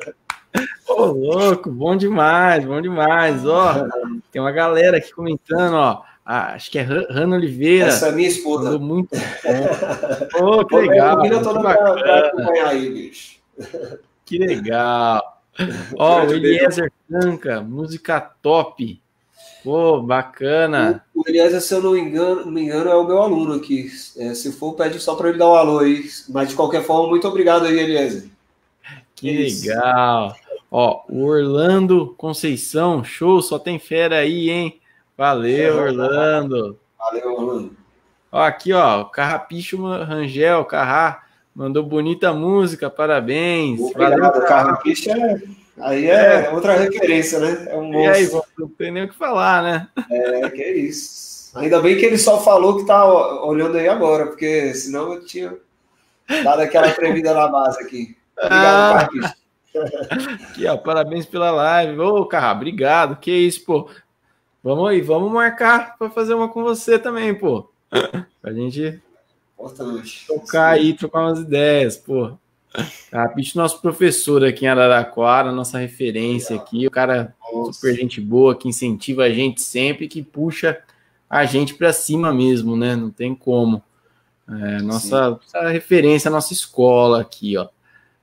Ô, louco, bom demais, bom demais. Ó, tem uma galera aqui comentando, ó. Ah, acho que é Rana Oliveira. Essa é minha esposa. Muito bom. Ô, que legal. Eu tô pra acompanhar aí, bicho. Que legal. Ó, o Eliezer Franca, música top. Pô, bacana. O, o Eliezer, se eu não me engano, não me engano, é o meu aluno aqui. É, se for, pede só para ele dar um alô aí. Mas, de qualquer forma, muito obrigado aí, Eliezer. Que é legal. Ó, o Orlando Conceição, show, só tem fera aí, hein? Valeu, é, Orlando. Valeu, Orlando. Ó, aqui, ó, Carrapicho Rangel, Carrá, mandou bonita música, parabéns. Obrigado, valeu, Carrapicho é... Aí é, é outra referência, né? É um monstro. E aí, não tem nem o que falar, né? É, que é isso. Ainda bem que ele só falou que tá olhando aí agora, porque senão eu tinha dado aquela tremida na base aqui. Obrigado, ah, Carlos. Aqui, ó, parabéns pela live. Ô, Carra, obrigado. Que isso, pô. Vamos aí, vamos marcar para fazer uma com você também, pô. Pra gente Importante. tocar aí, trocar umas ideias, pô. Carrapicho, nosso professor aqui em Araraquara, nossa referência aqui, o cara Nossa. super gente boa, que incentiva a gente sempre, que puxa a gente para cima mesmo, né? Não tem como. É, nossa, nossa referência, nossa escola aqui, ó.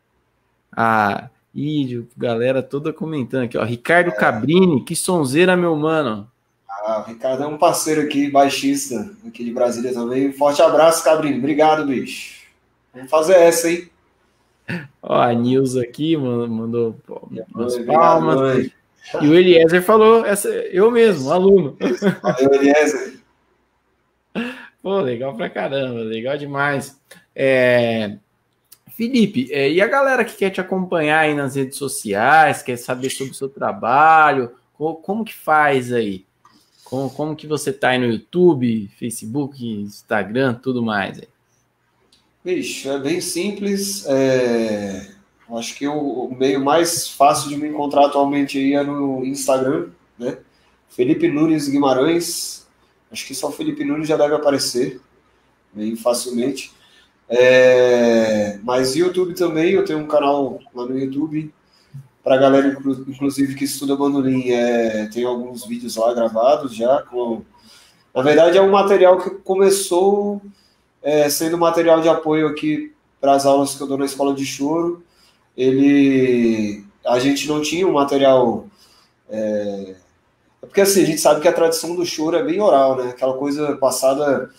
A e galera toda comentando aqui, ó. Ricardo é. Cabrini, que sonzeira, meu mano. Ah, o Ricardo é um parceiro aqui, baixista, aqui de Brasília também. Forte abraço, Cabrini. Obrigado, bicho. Vamos fazer essa, hein? Ó, a Nilza aqui mandou umas palmas. Mãe. E o Eliezer falou, essa, eu mesmo, aluno. Valeu, Eliezer. Pô, legal pra caramba, legal demais. É, Felipe, é, e a galera que quer te acompanhar aí nas redes sociais, quer saber sobre o seu trabalho, como, como que faz aí? Como, como que você tá aí no YouTube, Facebook, Instagram, tudo mais aí? Bicho, é bem simples. É... Acho que o, o meio mais fácil de me encontrar atualmente aí é no Instagram, né? Felipe Nunes Guimarães. Acho que só Felipe Nunes já deve aparecer bem facilmente. É... Mas YouTube também, eu tenho um canal lá no YouTube para galera, inclusive, que estuda bandolim. É... Tem alguns vídeos lá gravados já. Com... Na verdade, é um material que começou... É, sendo material de apoio aqui para as aulas que eu dou na escola de choro. Ele, a gente não tinha um material... É, porque assim, a gente sabe que a tradição do choro é bem oral, né? Aquela coisa passada...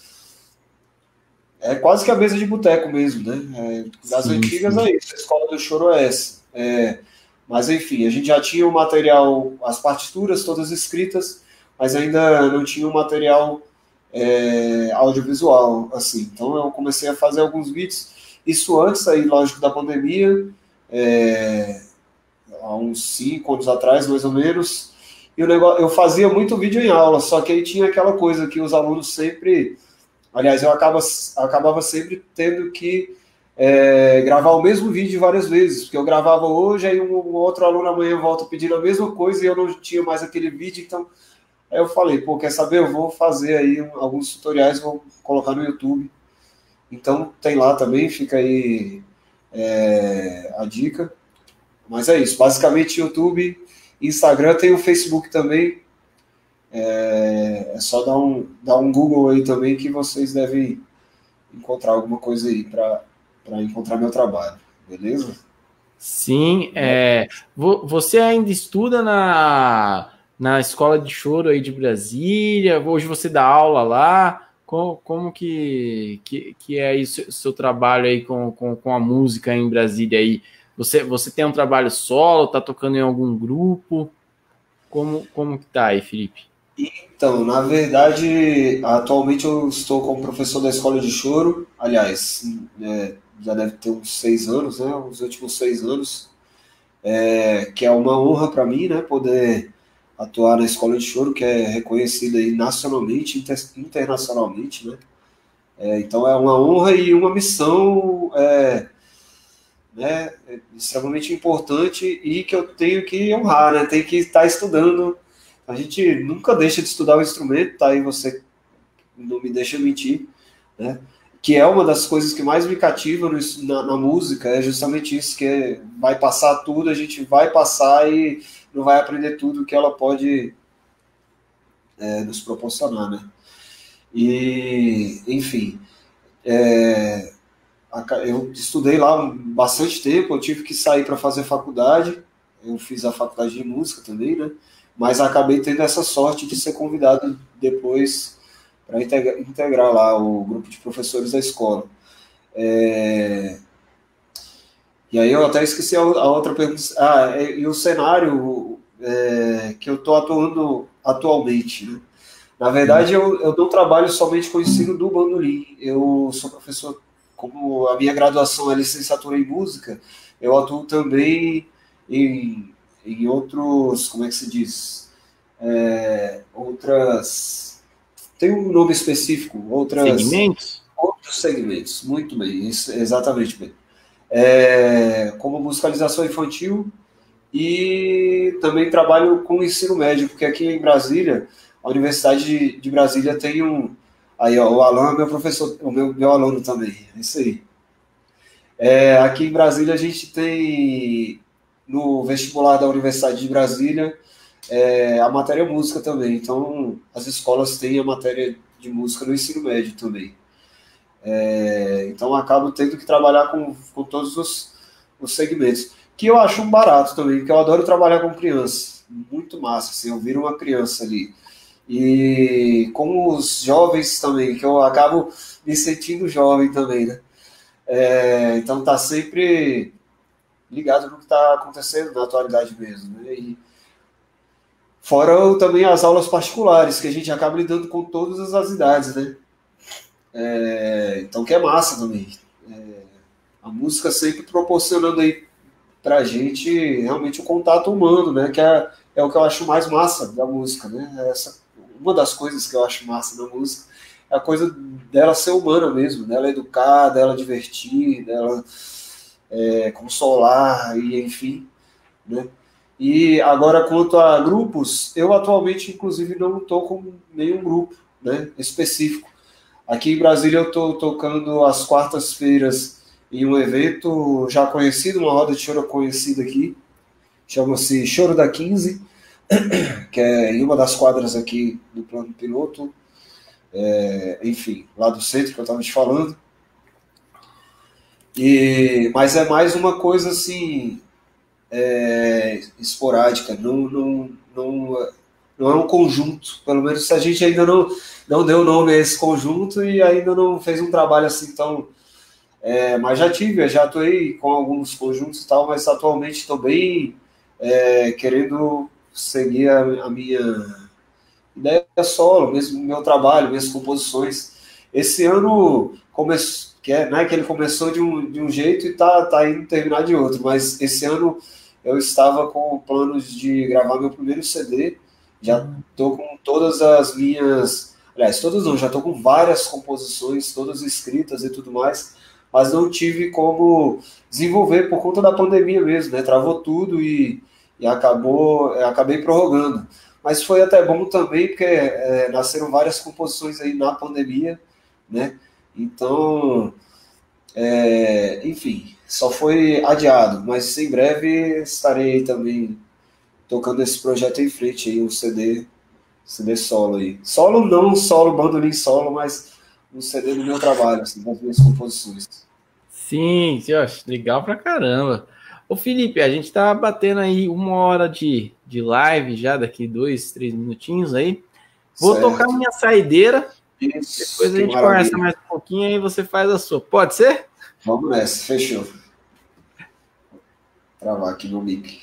É quase que a mesa de boteco mesmo, né? É, das sim, antigas sim. É isso, a escola do choro é essa. É, mas enfim, a gente já tinha o material, as partituras todas escritas, mas ainda não tinha o material... É, audiovisual, assim. Então eu comecei a fazer alguns vídeos, isso antes aí, lógico, da pandemia, é, há uns cinco anos atrás, mais ou menos, e o negócio, eu fazia muito vídeo em aula, só que aí tinha aquela coisa que os alunos sempre, aliás, eu acaba, acabava sempre tendo que é, gravar o mesmo vídeo várias vezes, porque eu gravava hoje, aí um, um outro aluno amanhã volta pedindo a mesma coisa e eu não tinha mais aquele vídeo, então aí eu falei, pô, quer saber, eu vou fazer aí um, alguns tutoriais, vou colocar no YouTube, então tem lá também, fica aí é, a dica, mas é isso, basicamente YouTube, Instagram, tem o Facebook também, é, é só dar um, dar um Google aí também que vocês devem encontrar alguma coisa aí para encontrar meu trabalho, beleza? Sim, é, você ainda estuda na, na escola de choro aí de Brasília? Hoje você dá aula lá? Como, como que, que, que é o seu, seu trabalho aí com, com, com a música em Brasília aí? Você, você tem um trabalho solo? Tá tocando em algum grupo? Como, como que tá aí, Felipe? Então, na verdade, atualmente eu estou como professor da escola de choro, aliás, é, já deve ter uns seis anos, né, os últimos seis anos, é, que é uma honra para mim, né, poder atuar na escola de choro, que é reconhecida aí nacionalmente, inter, internacionalmente, né, é, então é uma honra e uma missão é, né, extremamente importante e que eu tenho que honrar, né, tenho que estar estudando. A gente nunca deixa de estudar o instrumento, tá aí você não me deixa mentir, né? Que é uma das coisas que mais me cativa no, na, na música, é justamente isso, que é, vai passar tudo, a gente vai passar e não vai aprender tudo que ela pode é, nos proporcionar, né? E, enfim, é, eu estudei lá bastante tempo, eu tive que sair para fazer faculdade, eu fiz a faculdade de música também, né? Mas acabei tendo essa sorte de ser convidado depois para integrar, integrar lá o grupo de professores da escola. É... E aí eu até esqueci a, a outra pergunta. Ah, e, e o cenário é, que eu estou atuando atualmente, né? Na verdade, eu, eu não trabalho somente com o ensino do bandolim. Eu sou professor, como a minha graduação é licenciatura em música, eu atuo também em em outros, como é que se diz? É, outras. Tem um nome específico, outras. Segmentos? Outros segmentos, muito bem, isso, exatamente bem. É, como musicalização infantil e também trabalho com ensino médio, porque aqui em Brasília, a Universidade de, de Brasília tem um. Aí, ó, o Alan é meu professor, o meu, meu aluno também, é isso aí. É, aqui em Brasília a gente tem no vestibular da Universidade de Brasília é, a matéria música também. Então, as escolas têm a matéria de música no ensino médio também. É, então, acabo tendo que trabalhar com, com todos os, os segmentos. Que eu acho um barato também, porque eu adoro trabalhar com criança. Muito massa, assim, eu viro uma criança ali. E com os jovens também, que eu acabo me sentindo jovem também, né? É, então, tá sempre ligado no que está acontecendo na atualidade mesmo, né? E fora também as aulas particulares, que a gente acaba lidando com todas as idades, né? É, então que é massa também. É, a música sempre proporcionando aí pra gente realmente o contato humano, né? Que é, é o que eu acho mais massa da música, né? Essa, uma das coisas que eu acho massa da música é a coisa dela ser humana mesmo, dela educar, dela divertir, dela é, consolar e enfim, né? E agora quanto a grupos, eu atualmente inclusive não estou com nenhum grupo, né, específico. Aqui em Brasília eu estou tocando às quartas-feiras em um evento já conhecido, uma roda de choro conhecida aqui, chama-se Choro da quinze, que é em uma das quadras aqui do Plano Piloto, é, enfim, lá do centro que eu estava te falando. E, mas é mais uma coisa assim, é, esporádica, não, não, não, não é um conjunto, pelo menos a gente ainda não, não deu nome a esse conjunto e ainda não fez um trabalho assim tão. É, mas já tive, já atuei com alguns conjuntos e tal, mas atualmente estou bem é, querendo seguir a, a minha ideia solo, mesmo meu trabalho, minhas composições. Esse ano começou, que é, né, que ele começou de um, de um jeito e tá, tá indo terminar de outro, mas esse ano eu estava com planos de gravar meu primeiro C D, já estou com todas as minhas, aliás, todas não, já estou com várias composições, todas escritas e tudo mais, mas não tive como desenvolver por conta da pandemia mesmo, né? Travou tudo e, e acabou, acabei prorrogando. Mas foi até bom também, porque é, nasceram várias composições aí na pandemia, né? Então, é, enfim, só foi adiado, mas em breve estarei também tocando esse projeto em frente aí, um C D, C D solo aí. Solo não solo, bandolim solo, mas um C D do meu trabalho, assim, das minhas composições. Sim, sim, ó, legal pra caramba. Ô Felipe, a gente tá batendo aí uma hora de, de live já, daqui dois, três minutinhos aí. Vou Certo. tocar minha saideira, Isso, depois a gente maravilha. conversa mais um pouquinho aí você faz a sua. Pode ser? Vamos nessa, fechou. Vou travar aqui no mic.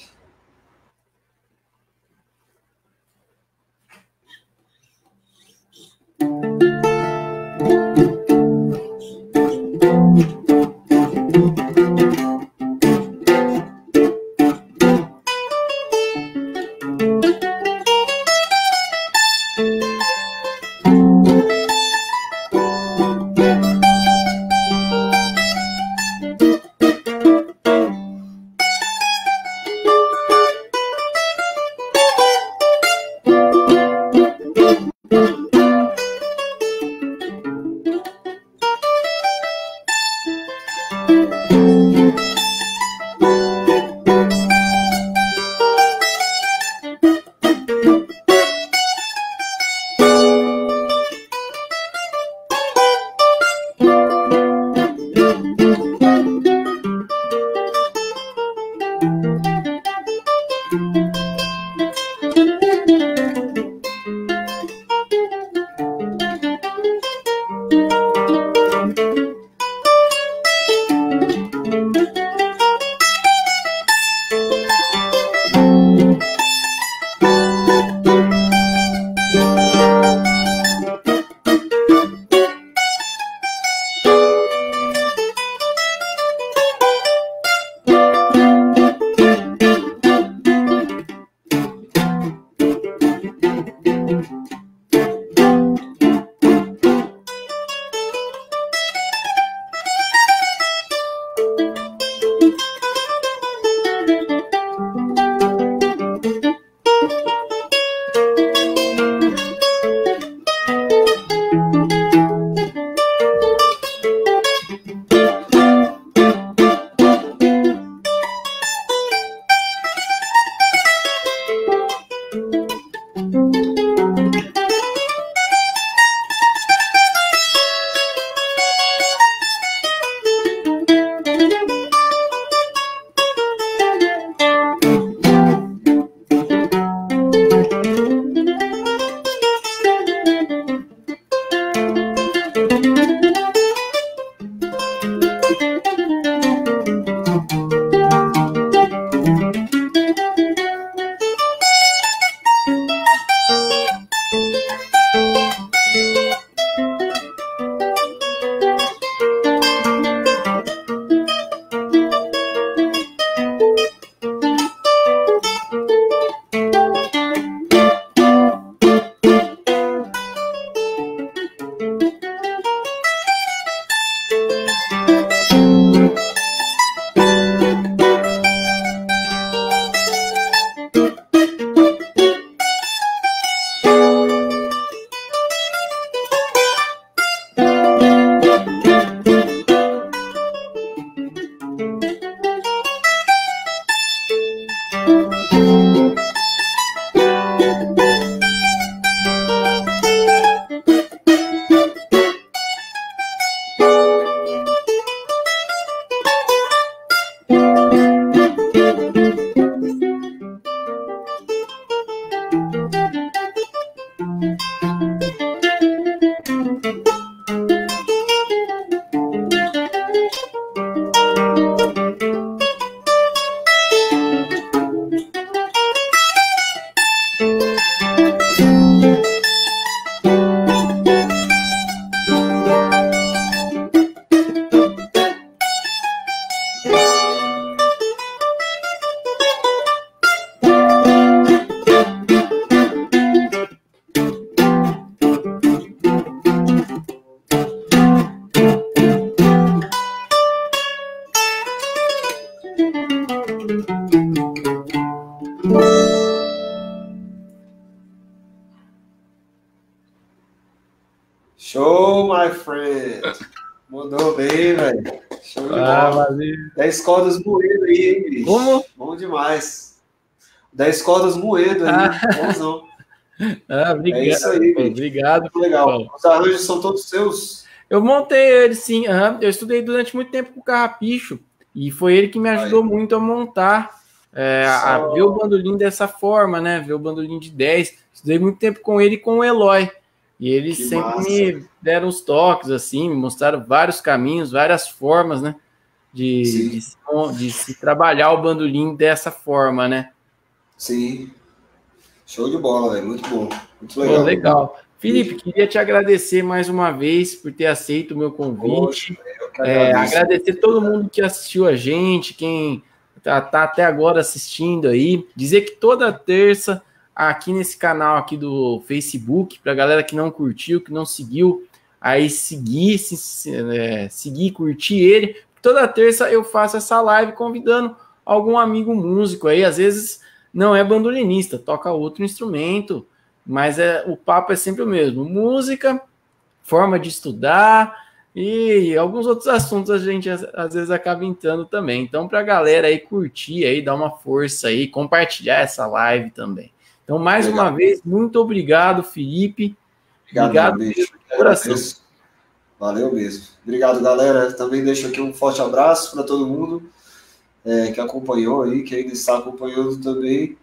Show, my friend. Mandou bem, velho. Show de Ah, bola. valeu. dez cordas moendo aí, hein, bicho? Como? Bom demais. dez cordas moendo aí, Ah. bonzão. Ah, obrigado. É isso aí, pô, bicho. obrigado. Muito legal. Pô. Os arranjos são todos seus? Eu montei ele, sim. Uhum. Eu estudei durante muito tempo com o Carrapicho e foi ele que me ajudou Aí. muito a montar, é, Só... a ver o bandolim dessa forma, né? Ver o bandolim de dez. Estudei muito tempo com ele e com o Eloy. E eles que sempre massa. me deram os toques, assim, me mostraram vários caminhos, várias formas, né? De, de, se, de se trabalhar o bandolim dessa forma, né? Sim. Show de bola, velho. Muito bom. Muito legal. Pô, legal. Felipe, queria te agradecer mais uma vez por ter aceito o meu convite. Poxa, é, agradecer todo mundo que assistiu a gente, quem tá, tá até agora assistindo aí. Dizer que toda terça, aqui nesse canal aqui do Facebook, pra galera que não curtiu, que não seguiu, aí seguir, se, se, é, seguir, curtir ele. Toda terça eu faço essa live convidando algum amigo músico aí, às vezes não é bandolinista, toca outro instrumento, mas é, o papo é sempre o mesmo. Música, forma de estudar e alguns outros assuntos a gente às vezes acaba entrando também. Então, para a galera aí curtir, aí, dar uma força aí, compartilhar essa live também. Então, mais Legal. uma vez, muito obrigado, Felipe. Obrigado, obrigado mesmo, de coração. Valeu mesmo. Obrigado, galera. Também deixo aqui um forte abraço para todo mundo é, que acompanhou aí, que ainda está acompanhando também.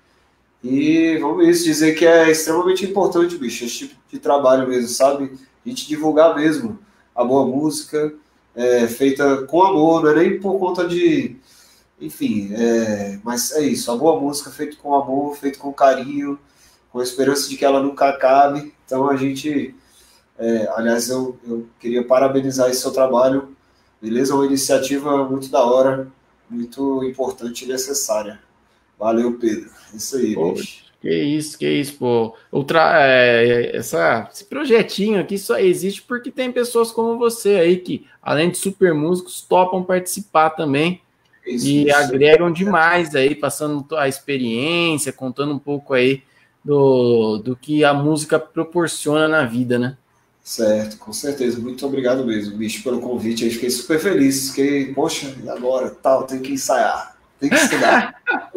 E vamos isso, dizer que é extremamente importante, bicho, esse tipo de trabalho mesmo, sabe? A gente divulgar mesmo a boa música, é, feita com amor, não é nem por conta de... Enfim, é, mas é isso, a boa música feita com amor, feita com carinho, com a esperança de que ela nunca acabe. Então a gente... É, aliás, eu, eu queria parabenizar esse seu trabalho, beleza? Uma iniciativa muito da hora, muito importante e necessária. Valeu, Pedro. Isso aí, pô, bicho. Que isso, que isso, pô. Outra, é, essa, esse projetinho aqui só existe porque tem pessoas como você aí que, além de super músicos, topam participar também isso, e isso. agregam demais aí, passando a experiência, contando um pouco aí do, do que a música proporciona na vida, né? Certo, com certeza. Muito obrigado mesmo, bicho, pelo convite. Eu fiquei super feliz. Fiquei, poxa, e agora? Tal, tem que ensaiar. Tem que estudar.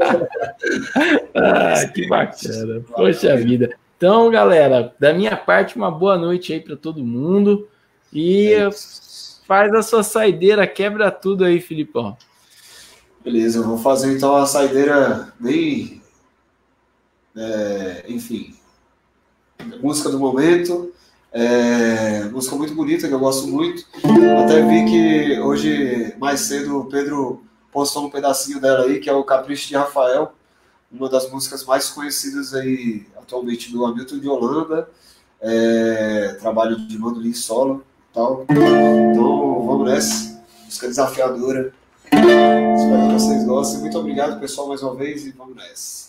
Ah, que bacana. Poxa vida. Então, galera, da minha parte, uma boa noite aí para todo mundo. E é faz a sua saideira, quebra tudo aí, Filipão. Beleza, eu vou fazer então a saideira bem... É, enfim, música do momento. É, música muito bonita, que eu gosto muito. Até vi que hoje, mais cedo, o Pedro postou um pedacinho dela aí, que é o Capricho de Rafael, uma das músicas mais conhecidas aí atualmente do Hamilton de Holanda, é, trabalho de bandolim solo e tal. Então vamos nessa, música desafiadora. Espero que vocês gostem. Muito obrigado, pessoal, mais uma vez, e vamos nessa.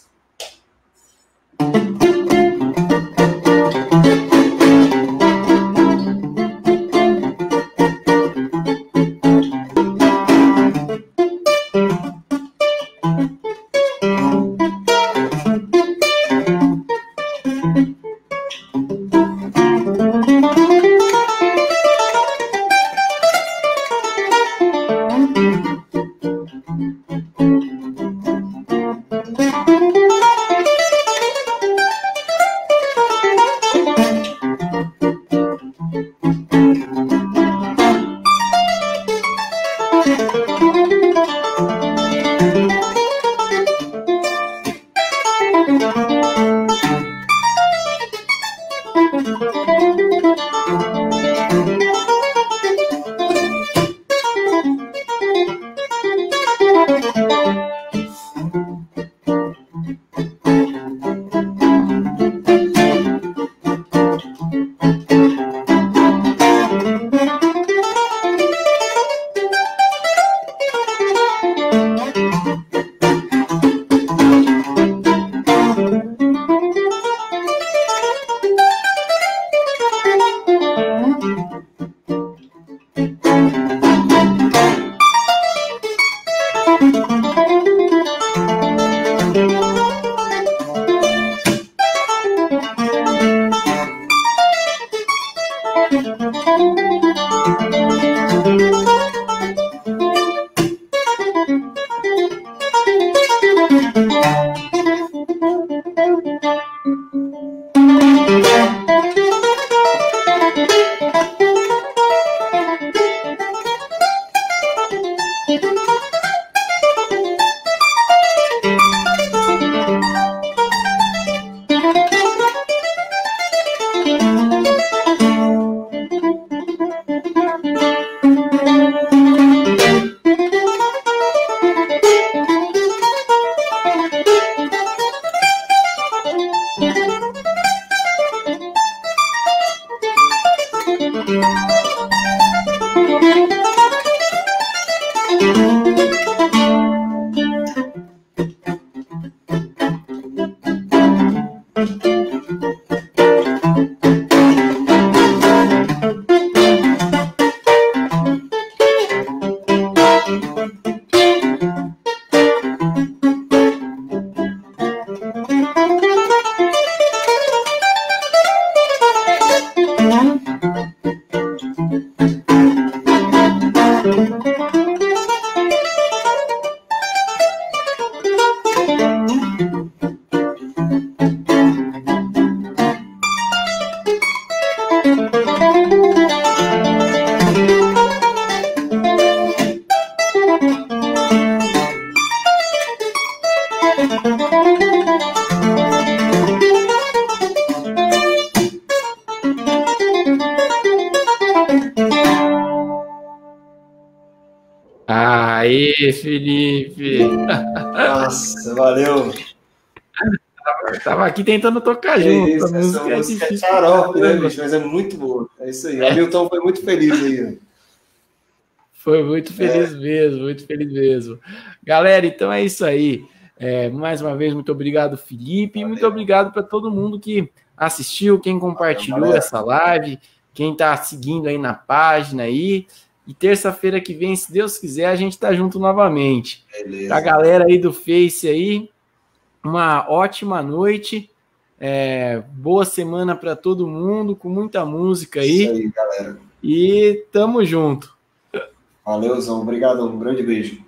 Aê, Felipe! Nossa, valeu! Tava, tava aqui tentando tocar é junto. Isso, a música essa é música é difícil. xarope, né, bicho? Mas é muito boa. É isso aí. O Hamilton foi muito feliz aí. Foi muito feliz é. mesmo, muito feliz mesmo. Galera, então é isso aí. É, mais uma vez, muito obrigado, Felipe, Valeu. E muito obrigado para todo mundo que assistiu, quem compartilhou Valeu, essa live, quem está seguindo aí na página aí. E terça-feira que vem, se Deus quiser, a gente está junto novamente. Para a galera aí do Face aí, uma ótima noite. É, boa semana para todo mundo, com muita música aí. Isso aí, galera. E tamo junto. Valeuzão, obrigadão, um grande beijo.